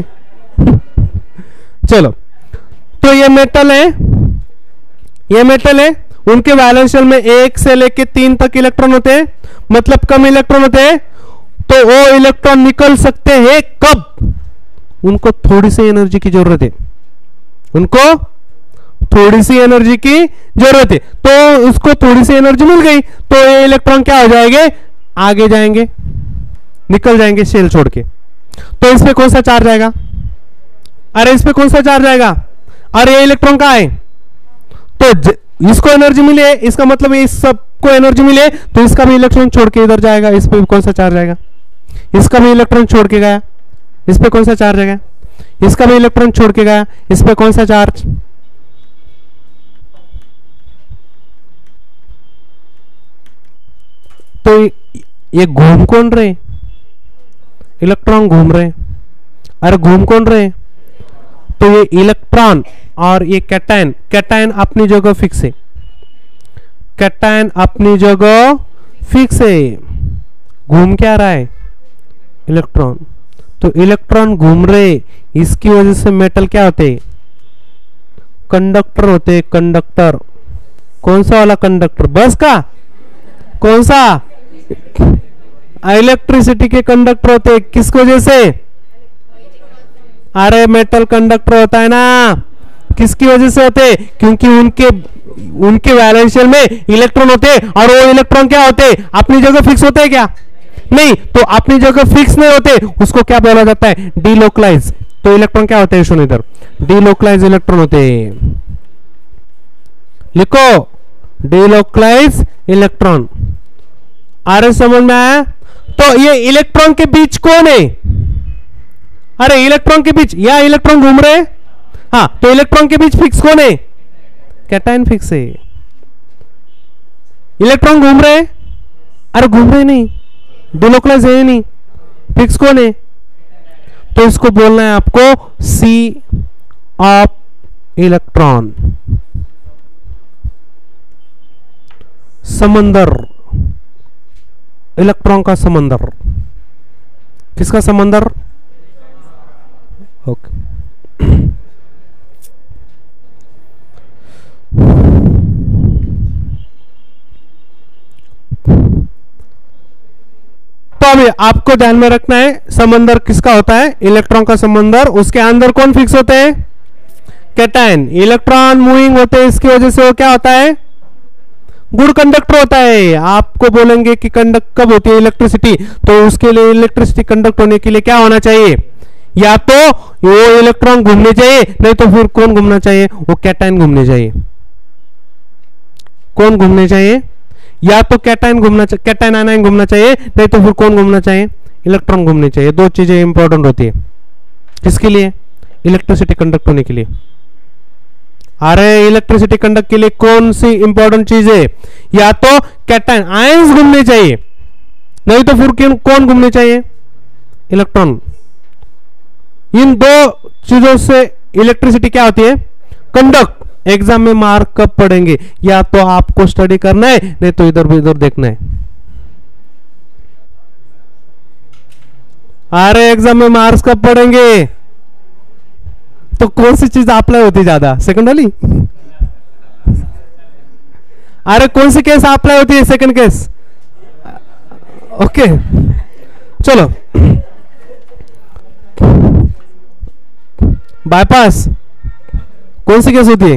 चलो, तो ये मेटल है, ये मेटल है, उनके वैलेंस शेल में 1 से लेके 3 तक इलेक्ट्रॉन होते हैं, मतलब कम इलेक्ट्रॉन होते हैं, तो वो इलेक्ट्रॉन निकल सकते हैं कब, उनको थोड़ी सी एनर्जी की जरूरत है, उनको थोड़ी सी एनर्जी की जरूरत है, तो उसको थोड़ी सी एनर्जी मिल गई तो ये इलेक्ट्रॉन क्या हो जाएंगे, आगे जाएंगे, निकल जाएंगे शेल छोड़ के। तो इस पे कौन सा चार्ज आएगा, अरे इस पे कौन सा चार्ज आएगा, अरे ये इलेक्ट्रॉन कहां है, तो इसको एनर्जी मिले, इसका मतलब इस सबको एनर्जी मिले, तो इसका भी इलेक्ट्रॉन छोड़ के इधर जाएगा, इस पे कौन सा चार्ज आएगा? इसका भी इलेक्ट्रॉन छोड़ के गया, इस पे कौन सा चार्ज आएगा? इसका भी इलेक्ट्रॉन छोड़ के गया, इस पे कौन सा चार्ज? तो ये घूम कौन रहे? इलेक्ट्रॉन घूम रहे। अरे घूम कौन रहे? तो ये इलेक्ट्रॉन और ये कैटायन, कैटायन अपनी जगह फिक्स है, कैटायन अपनी जगह फिक्स है। घूम क्या रहा है? इलेक्ट्रॉन। तो इलेक्ट्रॉन घूम रहे, इसकी वजह से मेटल क्या होते? कंडक्टर होते। कंडक्टर कौन सा वाला कंडक्टर? बस का कौन सा? इलेक्ट्रिसिटी के कंडक्टर होते। किसकी वजह से? अरे मेटल कंडक्टर होता है ना, किसकी वजह से होते? क्योंकि उनके वैलेंस शेल में इलेक्ट्रॉन होते, और वो इलेक्ट्रॉन क्या होते? अपनी जगह फिक्स होते हैं क्या? नहीं। तो अपनी जगह फिक्स नहीं होते, उसको क्या बोला जाता है? डीलोकलाइज। तो इलेक्ट्रॉन क्या होते हैं? सुनो इधर, डीलोकलाइज इलेक्ट्रॉन होते हैं। लिखो, डीलोकलाइज इलेक्ट्रॉन। अरे समझ में आया? तो ये इलेक्ट्रॉन के बीच कौन है? अरे इलेक्ट्रॉन के बीच, या इलेक्ट्रॉन घूम रहे? हाँ, तो इलेक्ट्रॉन के बीच फिक्स कौन है? कैटायन फिक्स है। इलेक्ट्रॉन घूम रहे? अरे घूम रहे नहीं, डिलोकलाइज है नहीं, फिक्स कौन है? तो इसको बोलना है आपको सी ऑफ इलेक्ट्रॉन। समंदर, इलेक्ट्रॉन का समंदर। किसका समंदर? ओके। तो अभी आपको ध्यान में रखना है, समंदर किसका होता है? इलेक्ट्रॉन का समंदर। उसके अंदर कौन फिक्स होते हैं? कैटायन। इलेक्ट्रॉन मूविंग होते हैं, इसकी वजह से वो क्या होता है? गुड कंडक्टर होता है। आपको बोलेंगे कि कंडक्ट कब होती है इलेक्ट्रिसिटी, तो उसके लिए इलेक्ट्रिसिटी कंडक्ट होने के लिए क्या होना चाहिए? या तो वो इलेक्ट्रॉन घूमने चाहिए, नहीं तो फिर कौन घूमना चाहिए? वो कैटायन घूमने चाहिए। कौन घूमने चाहिए? या तो कैटायन घूमना चाहिए, कैटायन आनायन घूमना चाहिए, नहीं तो फिर कौन घूमना चाहिए? इलेक्ट्रॉन घूमने चाहिए। दो चीजें इंपॉर्टेंट होती है किसके लिए? इलेक्ट्रिसिटी कंडक्ट होने के लिए। अरे इलेक्ट्रिसिटी कंडक्ट के लिए कौन सी इंपॉर्टेंट चीज है? या तो कैटायन आयंस घूमने चाहिए, नहीं तो फिर कौन घूमने चाहिए? इलेक्ट्रॉन। इन दो चीजों से इलेक्ट्रिसिटी क्या होती है? कंडक्ट। एग्जाम में मार्क कब पढ़ेंगे? या तो आपको स्टडी करना है, नहीं तो इधर उधर देखना है। अरे एग्जाम में मार्क्स कब पढ़ेंगे? तो कौन सी चीज अप्लाई होती ज्यादा? सेकंड वाली? अरे कौन सी केस अप्लाई होती है? Second case. ओके चलो, बाईपास कौन सी केस होती है?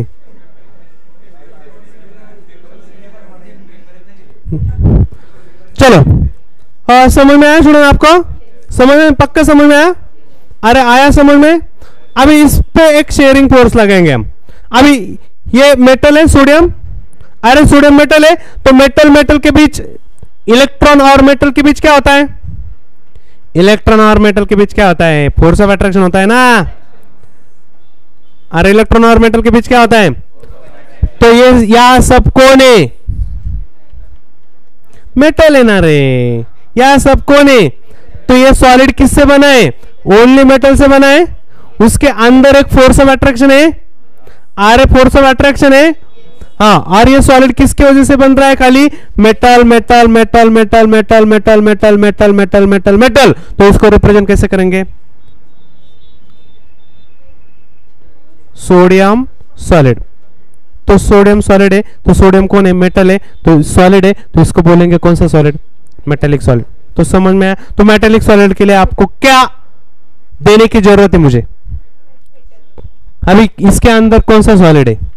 चलो समझ में आया? सुनो आपको समझ में, पक्का समझ में आया? अरे आया समझ में? अभी इस पे एक शेयरिंग फोर्स लगाएंगे हम। अभी ये मेटल है, सोडियम। अरे सोडियम मेटल है, तो मेटल मेटल के बीच, इलेक्ट्रॉन और मेटल के बीच क्या होता है? इलेक्ट्रॉन और मेटल के बीच क्या होता है? फोर्स ऑफ अट्रैक्शन होता है ना। अरे इलेक्ट्रॉन और मेटल के बीच क्या होता है? तो ये यह सब कौन है? मेटल है ना रे। यह सब कौन है? तो ये सॉलिड किससे बना है? ओनली मेटल से बना है। उसके अंदर एक फोर्स ऑफ अट्रैक्शन है। अरे फोर्स ऑफ अट्रैक्शन है, हाँ। और ये सॉलिड किसकी वजह से बन रहा है? खाली metal metal metal metal metal metal metal metal metal metal metal. तो इसको रिप्रेजेंट कैसे करेंगे? Sodium solid. तो सोडियम सॉलिड है, तो सोडियम कौन है? मेटल है, तो सॉलिड है, तो इसको बोलेंगे कौन सा सॉलिड? Metallic solid. तो समझ में आया? तो मेटेलिक सॉलिड के लिए आपको क्या देने की जरूरत है मुझे? अभी इसके अंदर कौन सा सॉलिड है?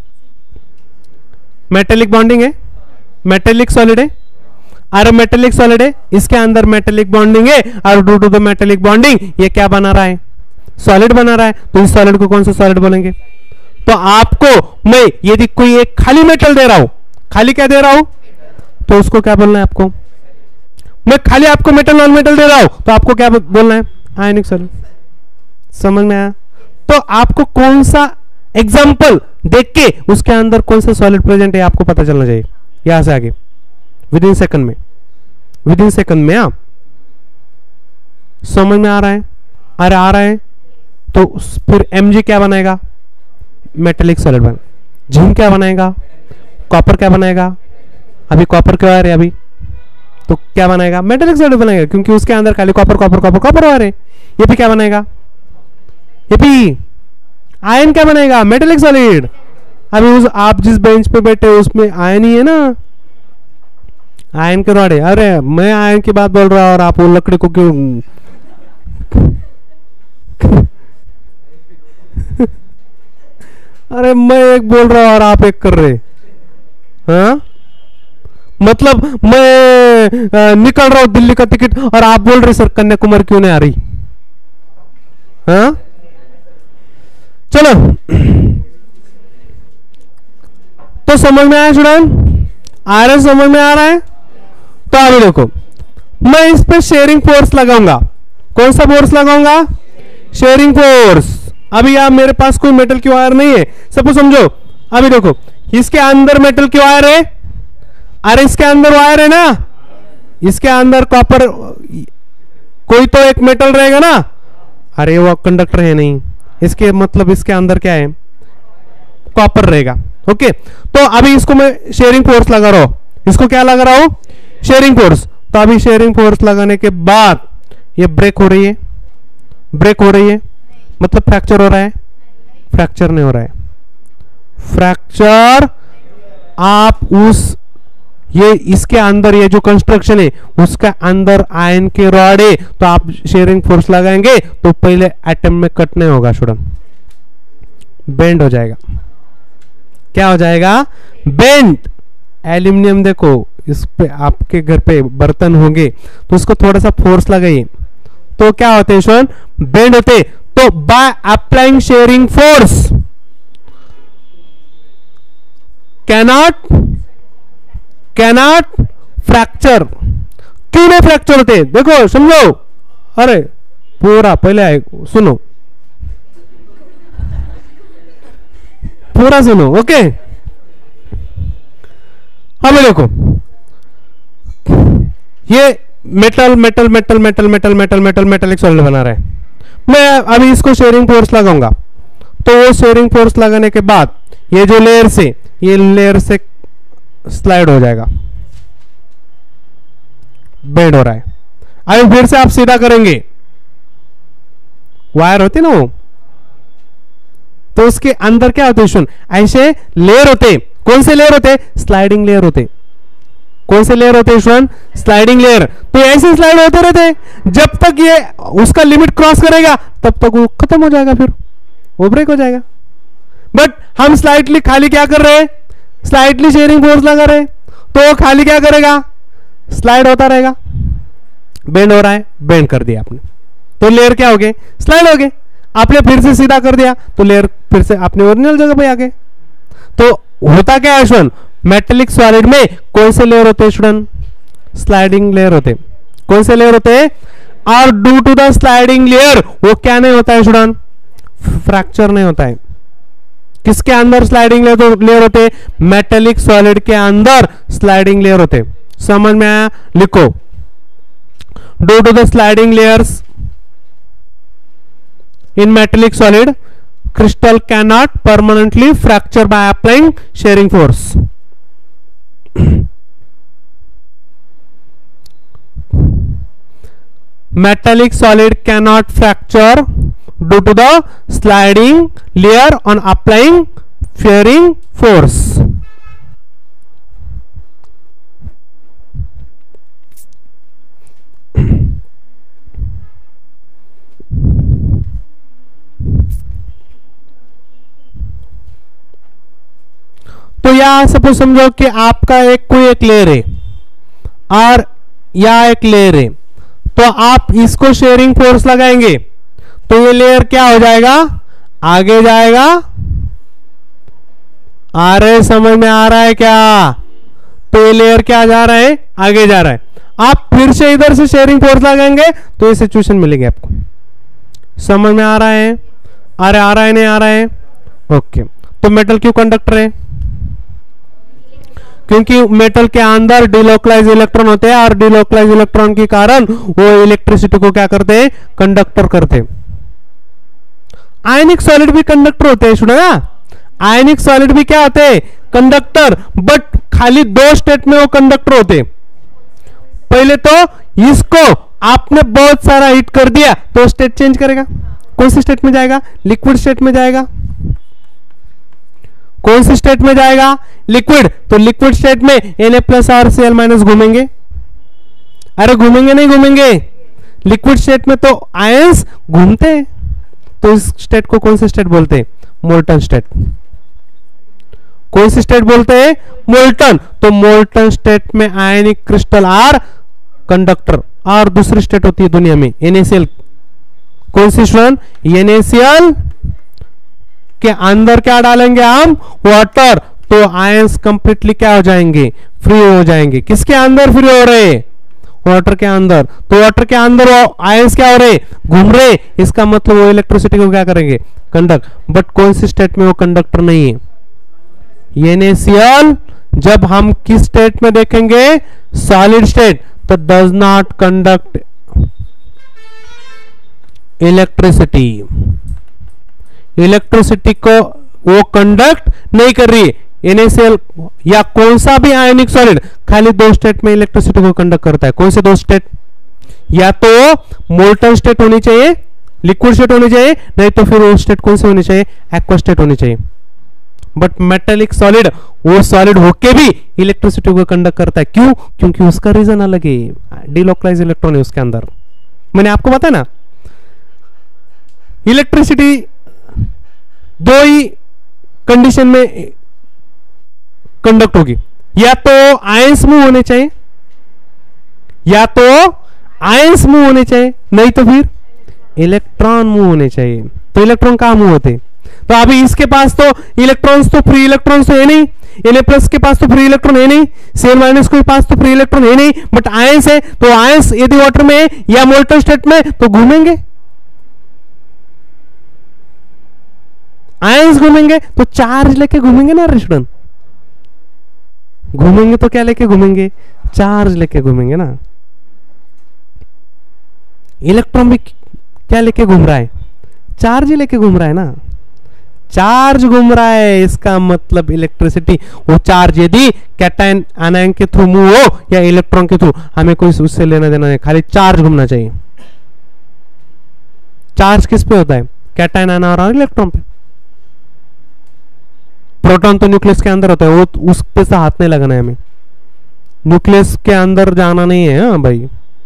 मेटेलिक बॉन्डिंग है, मेटेलिक सॉलिड है। अरे मेटेलिक सॉलिड है, इसके अंदर मेटेलिक बॉन्डिंग है, और due to the metallic bonding ये क्या बना रहा है? सॉलिड बना रहा है। तो इस सॉलिड को कौन सा सॉलिड बोलेंगे? तो आपको मैं यदि कोई एक खाली मेटल दे रहा हूं, खाली क्या दे रहा हूं, तो उसको क्या बोलना है आपको, मैं खाली आपको मेटल नॉन मेटल दे रहा हूं तो आपको क्या बोलना है, आयनिक सॉलिड। समझ में आया? तो आपको कौन सा एग्जांपल देख के उसके अंदर कौन सा सॉलिड प्रेजेंट है आपको पता चलना चाहिए। यहां से आगे विद इन सेकंड में, विद इन सेकंड में आप समझ में आ रहा है? अरे आ रहा है तो फिर Mg क्या बनाएगा, मेटेलिक सॉलिड बन। जिंक क्या बनाएगा, कॉपर क्या बनाएगा, अभी कॉपर क्यों आ रहा है अभी, तो क्या बनाएगा, मेटेलिक सॉलिड बनाएगा, क्योंकि उसके अंदर खाली कॉपर कॉपर कॉपर कॉपर आ रहे। ये भी क्या बनाएगा, ये भी आयन क्या बनाएगा, मेटेलिक सॉलिड। अभी उस आप जिस बेंच पे बैठे हो उसमें आयन ही है ना, आयन के रॉड है। अरे मैं आयन की बात बोल रहा हूं और आप वो लकड़ी को क्यों अरे मैं एक बोल रहा हूं और आप एक कर रहे। हाँ मतलब मैं निकल रहा हूं दिल्ली का टिकट और आप बोल रहे सर कन्याकुमारी क्यों नहीं आ रही। हाँ चलो तो समझ में आया स्टूडेंट, आ रहा है, समझ में आ रहा है। तो अभी देखो मैं इस पे शेयरिंग फोर्स लगाऊंगा। कौन सा फोर्स लगाऊंगा, शेयरिंग फोर्स। अभी आप मेरे पास कोई मेटल की वायर नहीं है, सब समझो। अभी देखो इसके अंदर मेटल की वायर है, अरे इसके अंदर वायर है ना, इसके अंदर कॉपर कोई तो एक मेटल रहेगा ना, अरे वो कंडक्टर है नहीं, इसके मतलब इसके अंदर क्या है, कॉपर रहेगा। ओके तो अभी इसको मैं शेयरिंग फोर्स लगा रहा हूं, इसको क्या लगा रहा हूं, शेयरिंग फोर्स। तो अभी शेयरिंग फोर्स लगाने के बाद ये ब्रेक हो रही है, ब्रेक हो रही है मतलब फ्रैक्चर हो रहा है, फ्रैक्चर नहीं हो रहा है, फ्रैक्चर आप उस ये इसके अंदर ये जो कंस्ट्रक्शन है उसके अंदर आयन के रॉड है, तो आप शेयरिंग फोर्स लगाएंगे तो पहले एटम में कट नहीं होगा स्टूडेंट, बेंड हो जाएगा। क्या हो जाएगा, बेंड। एल्यूमिनियम देखो इस पे आपके घर पे बर्तन होंगे तो उसको थोड़ा सा फोर्स लगाइए तो क्या होते हैं स्टूडेंट, बेंड होते। तो by applying shearing force cannot fracture. क्यों नहीं फ्रैक्चर होते, देखो समझो। अरे पूरा पहले आए सुनो, पूरा सुनो। ओके अब देखो ये metal metal metal metal metal metal metal metallic solid बना रहा है। मैं अभी इसको शेयरिंग फोर्स लगाऊंगा तो वो शेयरिंग फोर्स लगाने के बाद ये जो लेयर से ये लेयर से स्लाइड हो जाएगा, बेंड हो रहा है। अभी फिर से आप सीधा करेंगे, वायर होती ना वो, तो उसके अंदर क्या होते हैं, ऐसे लेयर होते। कौन से लेयर होते, स्लाइडिंग लेयर होते। कौन से लेयर होते हैं, स्लाइडिंग लेयर। तो ऐसे स्लाइड होते रहते जब तक ये उसका लिमिट क्रॉस करेगा तब तक वो खत्म हो जाएगा, फिर वो ब्रेक हो जाएगा। बट हम स्लाइटली खाली क्या कर रहे हैं, स्लाइटली शेयरिंग फोर्स लगा रहे हैं तो वो खाली क्या करेगा, स्लाइड होता रहेगा। बेंड हो रहा है, बेंड कर दिया आपने तो लेयर क्या हो गए, स्लाइड हो गए। आपने फिर से सीधा कर दिया तो लेयर फिर से अपने ओरिजिनल जगह पे आ गए। तो होता क्या है स्टूडेंट, मेटेलिक सॉलिड में कौन से लेयर होते हैं स्टूडेंट, स्लाइडिंग लेयर होते। कौन से लेयर होते हैं, और due to the sliding layer वो क्या नहीं होता है स्टूडेंट, फ्रैक्चर नहीं होता है। किसके अंदर स्लाइडिंग लेयर होते, मेटेलिक सॉलिड के अंदर स्लाइडिंग लेयर होते। समझ में आया, लिखो due to the sliding layers in metallic solid crystal cannot permanently fracture by applying shearing force. Metallic solid cannot fracture due to the sliding layer on applying shearing force. तो यहां suppose समझो कि आपका एक कोई एक लेयर है और या एक लेयर है, तो आप इसको शेयरिंग फोर्स लगाएंगे तो ये लेयर क्या हो जाएगा, आगे जाएगा आ रहे, समझ में आ रहा है क्या? तो ये लेयर क्या जा रहा है, आगे जा रहा है। आप फिर से इधर से शेयरिंग फोर्स लगाएंगे तो ये सिचुएशन मिलेगी आपको। समझ में आ रहा है? आ रहा है नहीं आ रहा है? ओके। तो मेटल क्यों कंडक्टर है? क्योंकि मेटल के अंदर डिलोकलाइज इलेक्ट्रॉन होते हैं और डिलोकलाइज इलेक्ट्रॉन के कारण वो इलेक्ट्रिसिटी को क्या करते हैं, कंडक्टर करते हैं। आयनिक सॉलिड भी कंडक्टर होते हैं, सुना ना? आयनिक सॉलिड भी क्या होते हैं, कंडक्टर, बट खाली दो स्टेट में वो कंडक्टर होते हैं। पहले तो इसको आपने बहुत सारा हीट कर दिया तो स्टेट चेंज करेगा। कौन सी स्टेट में जाएगा, लिक्विड स्टेट में जाएगा। कौन सी स्टेट में जाएगा, लिक्विड। तो लिक्विड स्टेट में Na+ और Cl- घूमेंगे। अरे घूमेंगे नहीं घूमेंगे, लिक्विड स्टेट में तो आयंस घूमते हैं। तो इस स्टेट को कौन सी स्टेट बोलते हैं, मोल्टन स्टेट। कौन सी स्टेट बोलते हैं, मोल्टन। तो मोल्टन स्टेट में आयनिक क्रिस्टल आर कंडक्टर। और दूसरी स्टेट होती है दुनिया में NaCl। कौन सी स्टूडेंट, NaCl के अंदर क्या डालेंगे हम, वाटर। तो आयंस कंप्लीटली क्या हो जाएंगे, फ्री हो जाएंगे। किसके अंदर फ्री हो रहे, वाटर के अंदर। तो वाटर के अंदर वो आयंस क्या हो रहे, घूम रहे। इसका मतलब वो इलेक्ट्रिसिटी को क्या करेंगे, कंडक्ट। बट कौन सी स्टेट में वो कंडक्टर नहीं है, NaCl जब हम किस स्टेट में देखेंगे, सॉलिड स्टेट, तो does not conduct electricity. Electricity को वो कंडक्ट नहीं कर रही है। NaCl या कौन सा भी आयनिक सॉलिड खाली दो स्टेट में इलेक्ट्रिसिटी को कंडक्ट करता है। कौन से दो स्टेट, या तो मोल्टन स्टेट होनी चाहिए, लिक्विड स्टेट होनी चाहिए, नहीं तो फिर वो स्टेट कौन सी होनी चाहिए, एक्वा स्टेट होनी चाहिए। बट मेटेलिक सॉलिड वो सॉलिड होके भी इलेक्ट्रिसिटी को कंडक्ट करता है। क्यों, क्योंकि उसका रीजन अलग है, डिलोकलाइज इलेक्ट्रॉन है उसके अंदर। मैंने आपको बताया ना, इलेक्ट्रिसिटी दो ही कंडीशन में कंडक्ट होगी, या तो आयंस मूव होने चाहिए, या तो आयंस मूव होने चाहिए, नहीं तो फिर इलेक्ट्रॉन मूव होने चाहिए। तो इलेक्ट्रॉन कहां मूव होते, तो अभी इसके पास तो इलेक्ट्रॉन्स, तो फ्री इलेक्ट्रॉन्स तो है नहीं, Na+ के पास तो फ्री इलेक्ट्रॉन है नहीं, Cl- के पास तो फ्री इलेक्ट्रॉन है नहीं, बट आयंस है। तो आयंस यदि वाटर में या मोल्टन स्टेट में तो घूमेंगे, आयंस घूमेंगे तो चार्ज लेके घूमेंगे ना स्टूडेंट। घूमेंगे तो क्या लेके घूमेंगे, चार्ज लेके घूमेंगे ना। इलेक्ट्रॉन भी क्या लेके घूम रहा है, चार्ज ही लेके घूम रहा है ना। चार्ज घूम रहा है, इसका मतलब इलेक्ट्रिसिटी, वो चार्ज यदि कैटायन आनायन के थ्रू मूव हो या इलेक्ट्रॉन के थ्रू, हमें कोई उससे लेना देना नहीं, खाली चार्ज घूमना चाहिए। चार्ज किस पे होता है, कैटायन आना और इलेक्ट्रॉन पे। प्रोटॉन तो न्यूक्लियस के अंदर होता है, वो उस पे से हाथ नहीं लगाना है हमें, न्यूक्लियस के अंदर जाना नहीं है। हाँ भाई,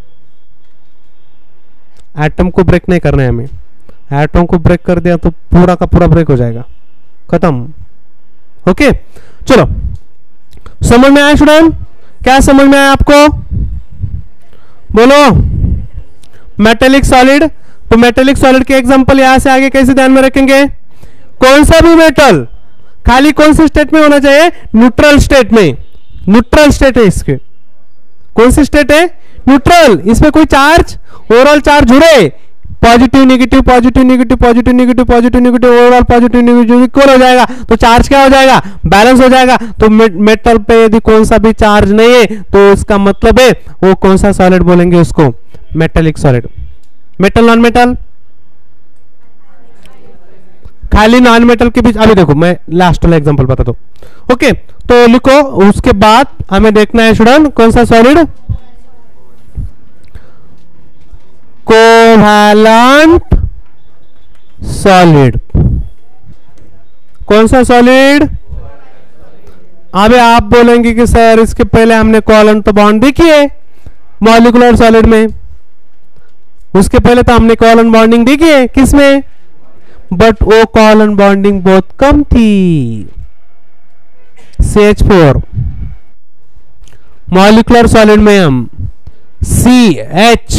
एटम को ब्रेक नहीं करना है हमें। एटम को ब्रेक कर दिया तो पूरा का पूरा ब्रेक हो जाएगा, खत्म। ओके, चलो समझ में आया स्टूडेंट, क्या समझ में आया आपको, बोलो। मेटेलिक सॉलिड, तो मेटेलिक सॉलिड के एग्जांपल यहां से आगे कैसे ध्यान में रखेंगे, कौन सा भी मेटल खाली कौन से स्टेट में होना चाहिए, न्यूट्रल स्टेट में। न्यूट्रल स्टेट है इसके, कौन सी स्टेट है, न्यूट्रल। इसमें कोई चार्ज, ओवरऑल चार्ज जुड़े, positive negative positive negative positive negative positive negative, overall positive negative equal हो जाएगा, तो चार्ज क्या हो जाएगा, बैलेंस हो जाएगा। तो मेटल पे यदि कौन सा भी चार्ज नहीं है तो इसका मतलब है वो कौन सा सॉलिड बोलेंगे उसको, metallic solid. Metal non metal, खाली नॉन मेटल के बीच, अभी देखो मैं लास्ट वाला एग्जांपल बताता हूं। ओके, तो लिखो, उसके बाद हमें देखना है स्टूडेंट कौन सा सॉलिड, कोवैलेंट सॉलिड। कौन सा सॉलिड, अबे आप बोलेंगे कि सर इसके पहले हमने कोवैलेंट तो बॉन्ड देखी है मॉलिक्यूलर सॉलिड में, उसके पहले तो हमने कोवैलेंट बॉन्डिंग देखी है किसमें, बट वो कोवैलेंट बॉन्डिंग बहुत कम थी। CH4 मॉलिक्यूलर सॉलिड में हम CH,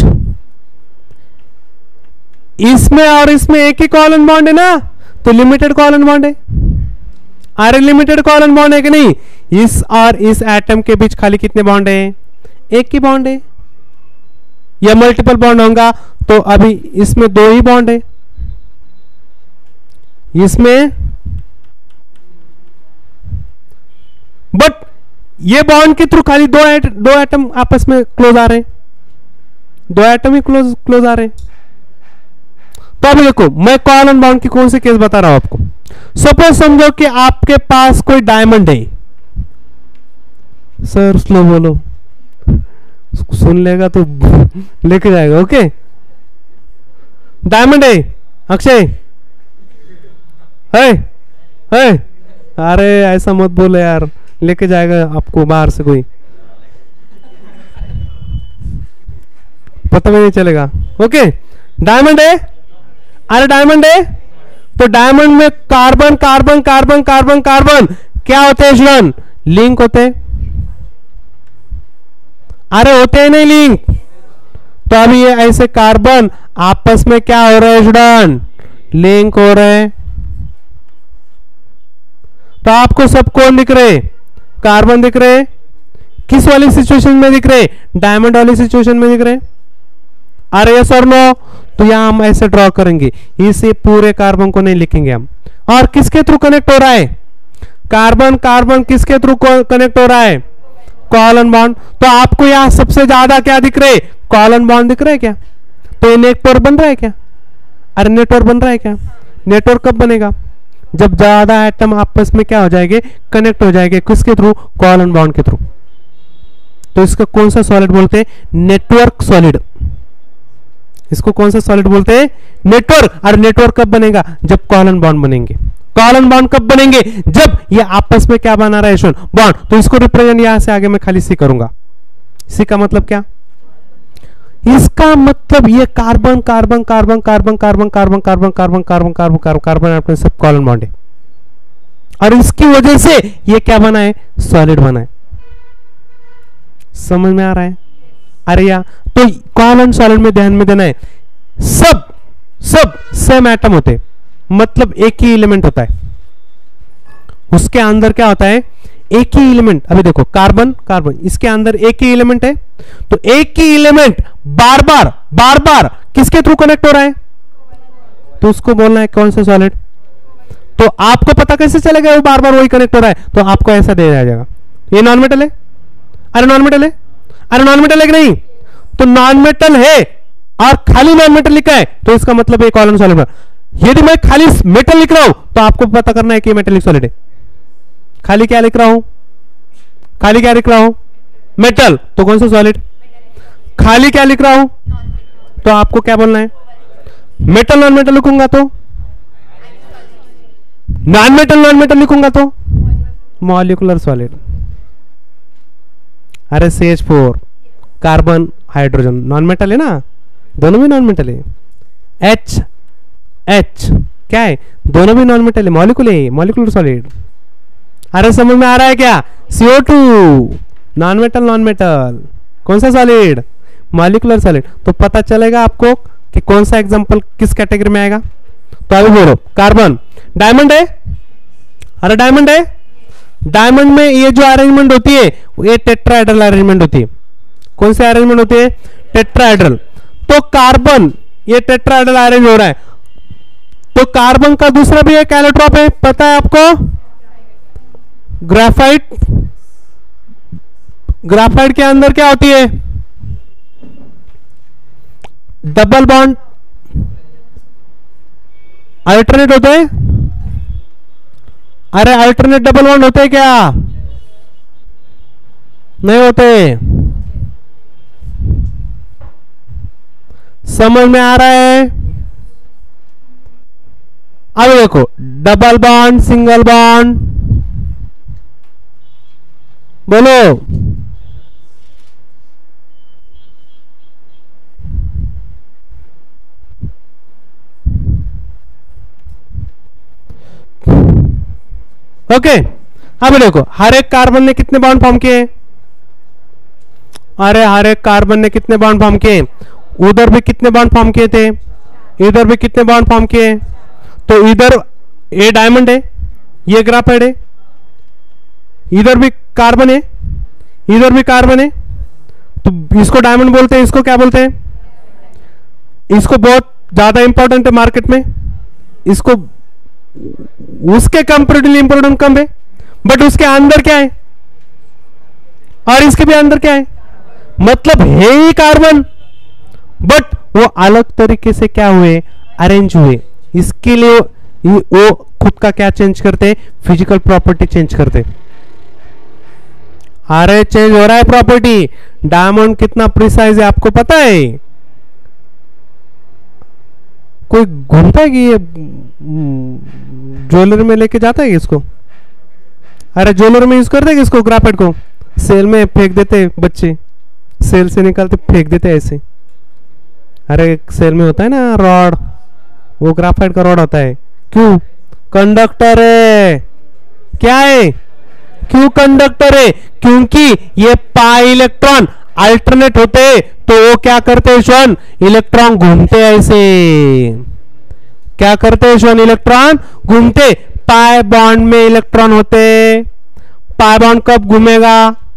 इसमें और इसमें एक ही कोवैलेंट बॉन्ड है ना, तो लिमिटेड कोवैलेंट बॉन्ड है। अनलिमिटेड कोवैलेंट बॉन्ड है कि नहीं? इस और इस एटम के बीच खाली कितने बॉन्ड है? एक ही बॉन्ड है। या मल्टीपल बॉन्ड होगा तो अभी इसमें 2 ही बॉन्ड है, इसमें, बट ये बॉन्ड के थ्रू खाली दो एटम आपस में क्लोज आ रहे हैं, 2 एटम ही क्लोज आ रहे हैं। तो अभी देखो मैं कोवैलेंट बॉन्ड की कौन सी केस बता रहा हूं आपको। सपोज समझो कि आपके पास कोई डायमंड है, सर स्लो बोलो, सुन लेगा तो लेके जाएगा। ओके, डायमंड है अक्षय, है, अरे ऐसा मत बोलो यार, लेके जाएगा आपको बाहर से कोई, पता भी नहीं चलेगा। ओके, डायमंड है, अरे डायमंड है, तो डायमंड में carbon carbon carbon carbon carbon क्या होते हैं स्टूडेंट? लिंक होते हैं। अरे होते हैं नहीं लिंक, तो अभी ये ऐसे कार्बन आपस में क्या हो रहे हैं स्टूडेंट? लिंक हो रहे हैं। तो आपको सब कौन दिख रहे? कार्बन दिख रहे। किस वाली सिचुएशन में दिख रहे? डायमंड वाली सिचुएशन में दिख रहे। अरे यस और नो? तो यहां हम ऐसे ड्रॉ करेंगे, इसे पूरे कार्बन को नहीं लिखेंगे हम। और किसके थ्रू कनेक्ट हो रहा है? कार्बन कार्बन किसके थ्रू कनेक्ट हो रहा है? Covalent bond. तो आपको यहां सबसे ज्यादा क्या दिख रहे? कोवैलेंट बॉन्ड दिख रहे हैं क्या? तो ये नेटवर्क बन रहा है क्या? अरे नेटवर्क बन रहा है क्या? नेटवर्क कब बनेगा? जब ज्यादा एटम आपस में क्या हो जाएंगे? कनेक्ट हो जाएंगे। किसके थ्रू? कोवैलेंट बॉन्ड के थ्रू। तो इसका कौन सा सॉलिड बोलते हैं? Network solid. इसको कौन सा सॉलिड बोलते हैं? नेटवर्क। और नेटवर्क कब बनेगा? जब कोवैलेंट बॉन्ड बनेंगे। कोवैलेंट बॉन्ड कब बनेंगे? जब ये आपस में क्या बना रहा है? बॉन्ड। तो इसको रिप्रेजेंट यहां से आगे मैं खाली सी करूंगा। सी का मतलब क्या? इसका मतलब ये carbon carbon carbon carbon carbon carbon carbon carbon carbon carbon carbon carbon अपने सब कोवैलेंट बॉन्ड है, और इसकी वजह से ये क्या बना है? सॉलिड बना है। समझ में आ रहा है? अरे यार, तो कोवैलेंट सॉलिड में ध्यान में देना है, सब सेम एटम होते, मतलब एक ही एलिमेंट होता है, उसके अंदर क्या होता है? एक ही एलिमेंट। अभी देखो कार्बन कार्बन, इसके अंदर एक ही एलिमेंट है, तो एक ही एलिमेंट बार बार किसके थ्रू कनेक्ट हो रहा है? तो उसको बोलना है कौन सा सॉलिड। तो आपको पता कैसे चलेगा वो बार बार वही कनेक्ट हो रहा है? तो आपको ऐसा दे दिया जाएगा, ये नॉन मेटल है। अरे नॉन मेटल है, अरे नॉन मेटल है कि नहीं? तो नॉन मेटल है और खाली नॉन मेटल लिखा है, तो इसका मतलब एक कोवैलेंट सॉलिड है। यदि मैं खाली मेटल लिख रहा हूं तो आपको पता करना है कि मेटेलिक सॉलिड है। खाली क्या लिख रहा हूं? खाली क्या लिख रहा हूं? मेटल। तो कौन सा सॉलिड? खाली क्या लिख रहा हूं? तो आपको क्या बोलना है? मेटल नॉन मेटल लिखूंगा तो? नॉन मेटल लिखूंगा तो? Molecular solid. अरे CH4 carbon hydrogen non metal है ना, दोनों भी नॉन मेटल है। H क्या है? दोनों भी नॉन मेटल है, मॉलिक्यूलर सॉलिड। अरे समझ में आ रहा है क्या? CO2 नॉन मेटल कौन सा सॉलिड? Molecular solid. तो पता चलेगा आपको कि कौन सा एग्जांपल किस कैटेगरी में आएगा। तो अभी बोलो कार्बन। डायमंड है, अरे डायमंड है, डायमंड में ये जो अरेंजमेंट होती है ये टेट्राहेड्रल अरेंजमेंट होती है। कौन सी अरेंजमेंट होती है? टेट्राहेड्रल। तो कार्बन ये टेट्राहेड्रल अरेंज हो रहा है, तो कार्बन का दूसरा भी एक एलोट्रॉप है, पता है आपको? ग्राफाइट। ग्राफाइट के अंदर क्या होती है? डबल बॉन्ड अल्टरनेट होते हैं। अरे अल्टरनेट डबल बॉन्ड होते हैं क्या? नहीं होते। समझ में आ रहा है? अब देखो डबल बॉन्ड, सिंगल बॉन्ड, बोलो। ओके, अब देखो हर एक कार्बन ने कितने बॉन्ड फॉर्म किए? अरे हर एक कार्बन ने कितने बॉन्ड फॉर्म किए? उधर भी कितने बॉन्ड फॉर्म किए थे, इधर भी कितने बॉन्ड फॉर्म किए? तो इधर ये डायमंड है, ये ग्राफाइट है, इधर भी कार्बन है, इधर भी कार्बन है, तो इसको डायमंड बोलते हैं, इसको क्या बोलते हैं, इसको बहुत ज्यादा इंपॉर्टेंट है मार्केट में, इसको उसके कंपेरेटिवली इंपॉर्टेंट कम है, बट उसके अंदर क्या है और इसके भी अंदर क्या है, मतलब है ही कार्बन, बट वो अलग तरीके से क्या हुए, अरेंज हुए। इसके लिए वो खुद का क्या चेंज करते, फिजिकल प्रॉपर्टी चेंज करते। अरे चेंज हो रहा है प्रॉपर्टी। डायमंड कितना प्रिसाइज है आपको पता है? कोई घूमता है कि ये ज्वेलरी में लेके जाता है इसको? अरे ज्वेलरी में यूज करते हैं इसको, ग्राफाइट को सेल में फेंक देते बच्चे, सेल से निकालते फेंक देते ऐसे। अरे सेल में होता है ना रॉड, वो ग्राफाइट का रॉड होता है। क्यों? कंडक्टर है। क्या है? क्यों कंडक्टर है? क्योंकि ये पाई इलेक्ट्रॉन अल्टरनेट होते, तो वो क्या करते हैं श्वन, इलेक्ट्रॉन घूमते ऐसे। क्या करते हैं श्वन, इलेक्ट्रॉन घूमते। पाई बॉन्ड में इलेक्ट्रॉन होते। पाई बॉन्ड कब घूमेगा?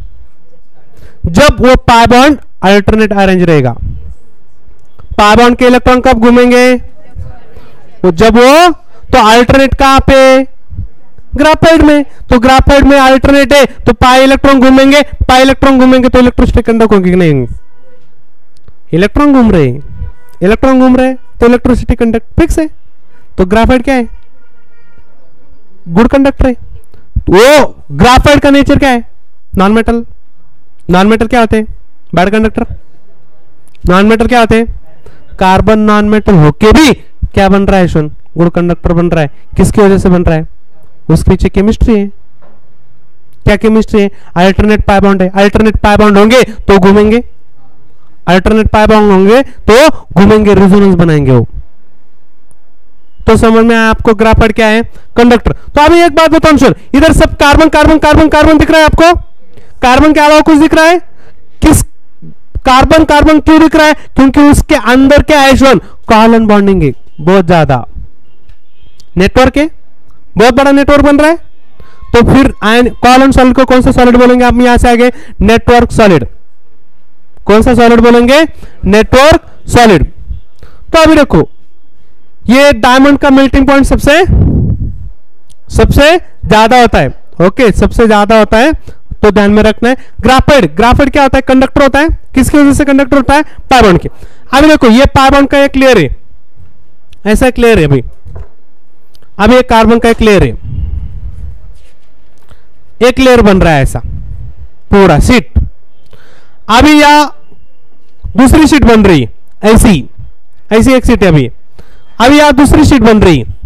जब वो पाई बॉन्ड अल्टरनेट अरेंज रहेगा। पाई बॉन्ड के इलेक्ट्रॉन कब घूमेंगे? वो जब वो, तो अल्टरनेट कहां पे? ग्राफाइट में। तो ग्राफाइट में अल्टरनेट है, तो पाई इलेक्ट्रॉन घूमेंगे। पाई इलेक्ट्रॉन घूमेंगे तो इलेक्ट्रोस्टैटिक कंडक्ट होंगे कि नहीं? इलेक्ट्रॉन घूम रहे, इलेक्ट्रॉन घूम रहे तो इलेक्ट्रोस्टैटिक कंडक्ट फिक्स है। तो ग्राफाइट क्या है? गुड कंडक्टर है। वो ग्राफाइट का नेचर क्या है? Non metal. नॉन मेटल क्या होते हैं? Bad conductor. नॉन मेटल क्या होते हैं? कार्बन नॉन मेटल होके भी क्या बन रहा है सुन, गुड कंडक्टर बन रहा है। किसकी वजह से बन रहा है? उसके पीछे केमिस्ट्री है। क्या केमिस्ट्री है? अल्टरनेट पाई बॉन्ड है। अल्टरनेट पाई बॉन्ड होंगे तो घूमेंगे, अल्टरनेट पाई बॉन्ड होंगे तो घूमेंगे, रेजोनेंस बनाएंगे वो। तो समझ में आया आपको ग्राफाइट क्या है? कंडक्टर। तो अभी एक बात बताऊं सुन, इधर सब कार्बन कार्बन कार्बन कार्बन दिख रहा है आपको? कार्बन के अलावा कुछ दिख रहा है? किस कार्बन कार्बन क्यों दिख रहा है? क्योंकि उसके अंदर क्या है सुन, कॉलन बॉन्डिंग है बहुत ज्यादा, नेटवर्क है, बहुत बड़ा नेटवर्क बन रहा है। तो फिर आयन कॉलन सॉलिड को कौन सा सॉलिड बोलेंगे आप यहां से आगे? Network solid. कौन सा सॉलिड बोलेंगे? Network solid. तो अभी देखो, ये डायमंड का मेल्टिंग पॉइंट सबसे ज्यादा होता है। ओके, सबसे ज्यादा होता है, तो ध्यान में रखना है। ग्राफाइट, ग्राफाइट क्या होता है? कंडक्टर होता है। किसकी वजह से कंडक्टर होता है? पाई बॉन्ड की। अभी देखो, ये पाई बॉन्ड का एक लेयर है, ऐसा क्लियर है। अभी एक कार्बन का एक लेयर है, एक लेयर बन रहा है ऐसा पूरा शीट। अभी यह दूसरी शीट बन रही है, ऐसी ऐसी एक शीट है। अभी यह दूसरी शीट बन रही है।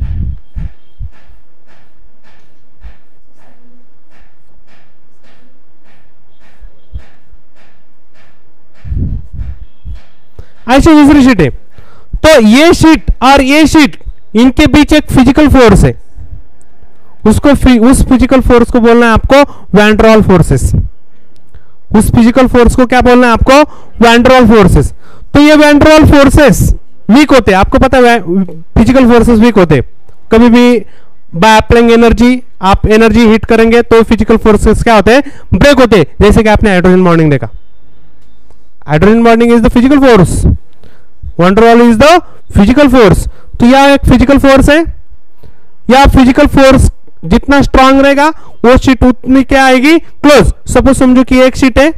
ऐसी दूसरी शीट है। तो ये शीट और ये शीट, इनके बीच एक फिजिकल फोर्स है। उसको उस फिजिकल फोर्स को बोलना है आपको वैन डर वाल फोर्सेस। उस फिजिकल फोर्स को क्या बोलना है आपको? वैन डर वाल फोर्सेस। तो ये वैन डर वाल फोर्सेस वीक होते हैं, आपको पता है फिजिकल फोर्सेस वीक होते हैं। कभी भी बाय अप्लाइंग एनर्जी, आप एनर्जी हीट करेंगे तो फिजिकल फोर्सेस क्या होते हैं? ब्रेक होते हैं। जैसे कि आपने हाइड्रोजन बॉन्डिंग देखा, hydrogen bonding is the physical force, van der Waals is the physical force. तो यह एक फिजिकल फोर्स है। या फिजिकल फोर्स जितना स्ट्रांग रहेगा वो शीट उतनी क्या आएगी? क्लोज। सपोज समझो कि एक शीट है,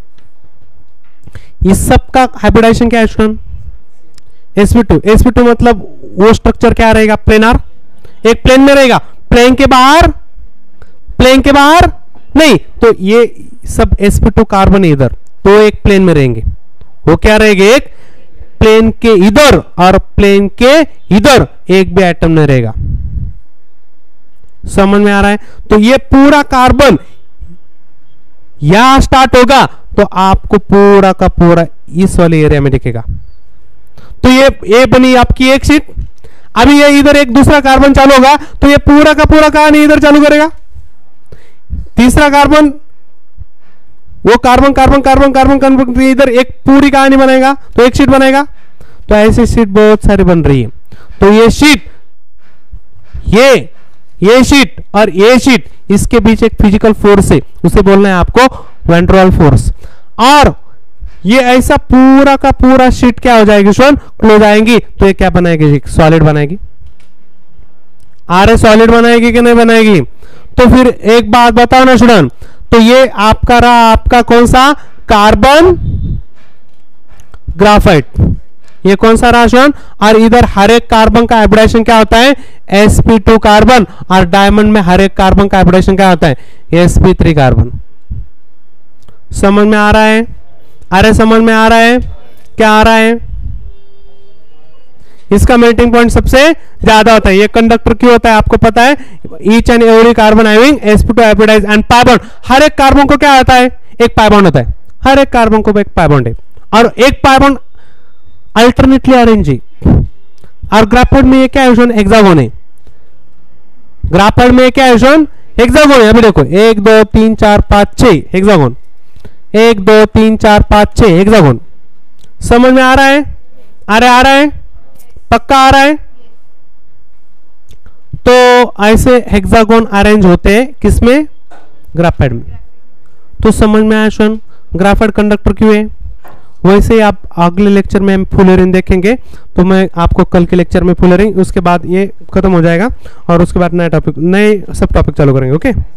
इस सब का हाइब्रिडाइजेशन क्या है स्टूडेंट? sp2। sp2 मतलब वो स्ट्रक्चर क्या रहेगा? प्लेनार, एक प्लेन में रहेगा। प्लेन के बाहर, प्लेन के बाहर नहीं। तो ये सब sp2 कार्बन है इधर, तो एक प्लेन में रहेंगे। वो क्या रहेंगे? एक प्लेन के इधर और प्लेन के इधर एक भी एटम नहीं रहेगा। समझ में आ रहा है? तो ये पूरा कार्बन यहां स्टार्ट होगा तो आपको पूरा का पूरा इस वाले एरिया में दिखेगा। तो ये बनी आपकी एक शीट। अभी ये इधर एक दूसरा कार्बन चालू होगा तो ये पूरा का पूरा कहानी इधर चालू करेगा। तीसरा कार्बन, वो carbon carbon carbon carbon carbon इधर एक पूरी कहानी बनाएगा, तो एक शीट बनाएगा। तो ऐसी शीट बहुत सारी बन रही है। तो ये शीट, ये ये शीट और ये शीट, इसके बीच एक फिजिकल फोर्स है, उसे बोलना है आपको वैन डर वाल फोर्स। और ये ऐसा पूरा का पूरा शीट क्या हो जाएगी स्टूडेंट, क्लोज आएंगी, तो ये क्या बनाएगी, सॉलिड बनाएगी। आर सॉलिड बनाएगी कि नहीं बनाएगी। तो फिर एक बात बताओ ना स्टूडेंट, तो ये आपका रहा आपका कौन सा, कार्बन ग्राफाइट, ये कौन सा रहा स्टूडेंट। और इधर हर एक कार्बन का हाइब्रिडाइजेशन क्या होता है, sp2 कार्बन, और डायमंड में हर एक कार्बन का हाइब्रिडाइजेशन क्या होता है, sp3 कार्बन। समझ में आ रहा है, अरे समझ में आ रहा है, क्या आ रहा है। इसका मेल्टिंग पॉइंट सबसे ज्यादा होता है। ये कंडक्टर क्यों होता है आपको पता है, each and every carbon having sp2 hybridize and pi bond, हर एक कार्बन को क्या होता है, एक पाई बॉन्ड होता है, हर एक कार्बन को एक पाई बॉन्ड है, और एक पाई बॉन्ड अल्टरनेटली अरेंज है। और ग्राफाइट में ये क्या है, हेक्सागोन है, ग्राफाइट में क्या है, हेक्सागोन है। अभी देखो 1 2 3 4 5 6 हेक्सागोन, 1 2 3 4 5 6 हेक्सागोन। समझ में आ रहा है, अरे आ रहा है, पक्का आ रहा है। तो ऐसे हेक्सागोन अरेंज होते हैं किसमें, ग्राफाइट में। तो समझ में आया स्टूडेंट, ग्राफाइट कंडक्टर क्यों है। वैसे ही आप अगले लेक्चर में हम फुलरिन देखेंगे, तो मैं आपको कल के लेक्चर में फुलरिन, उसके बाद ये खत्म हो जाएगा और उसके बाद नया टॉपिक, नए सब टॉपिक चालू करेंगे। ओके।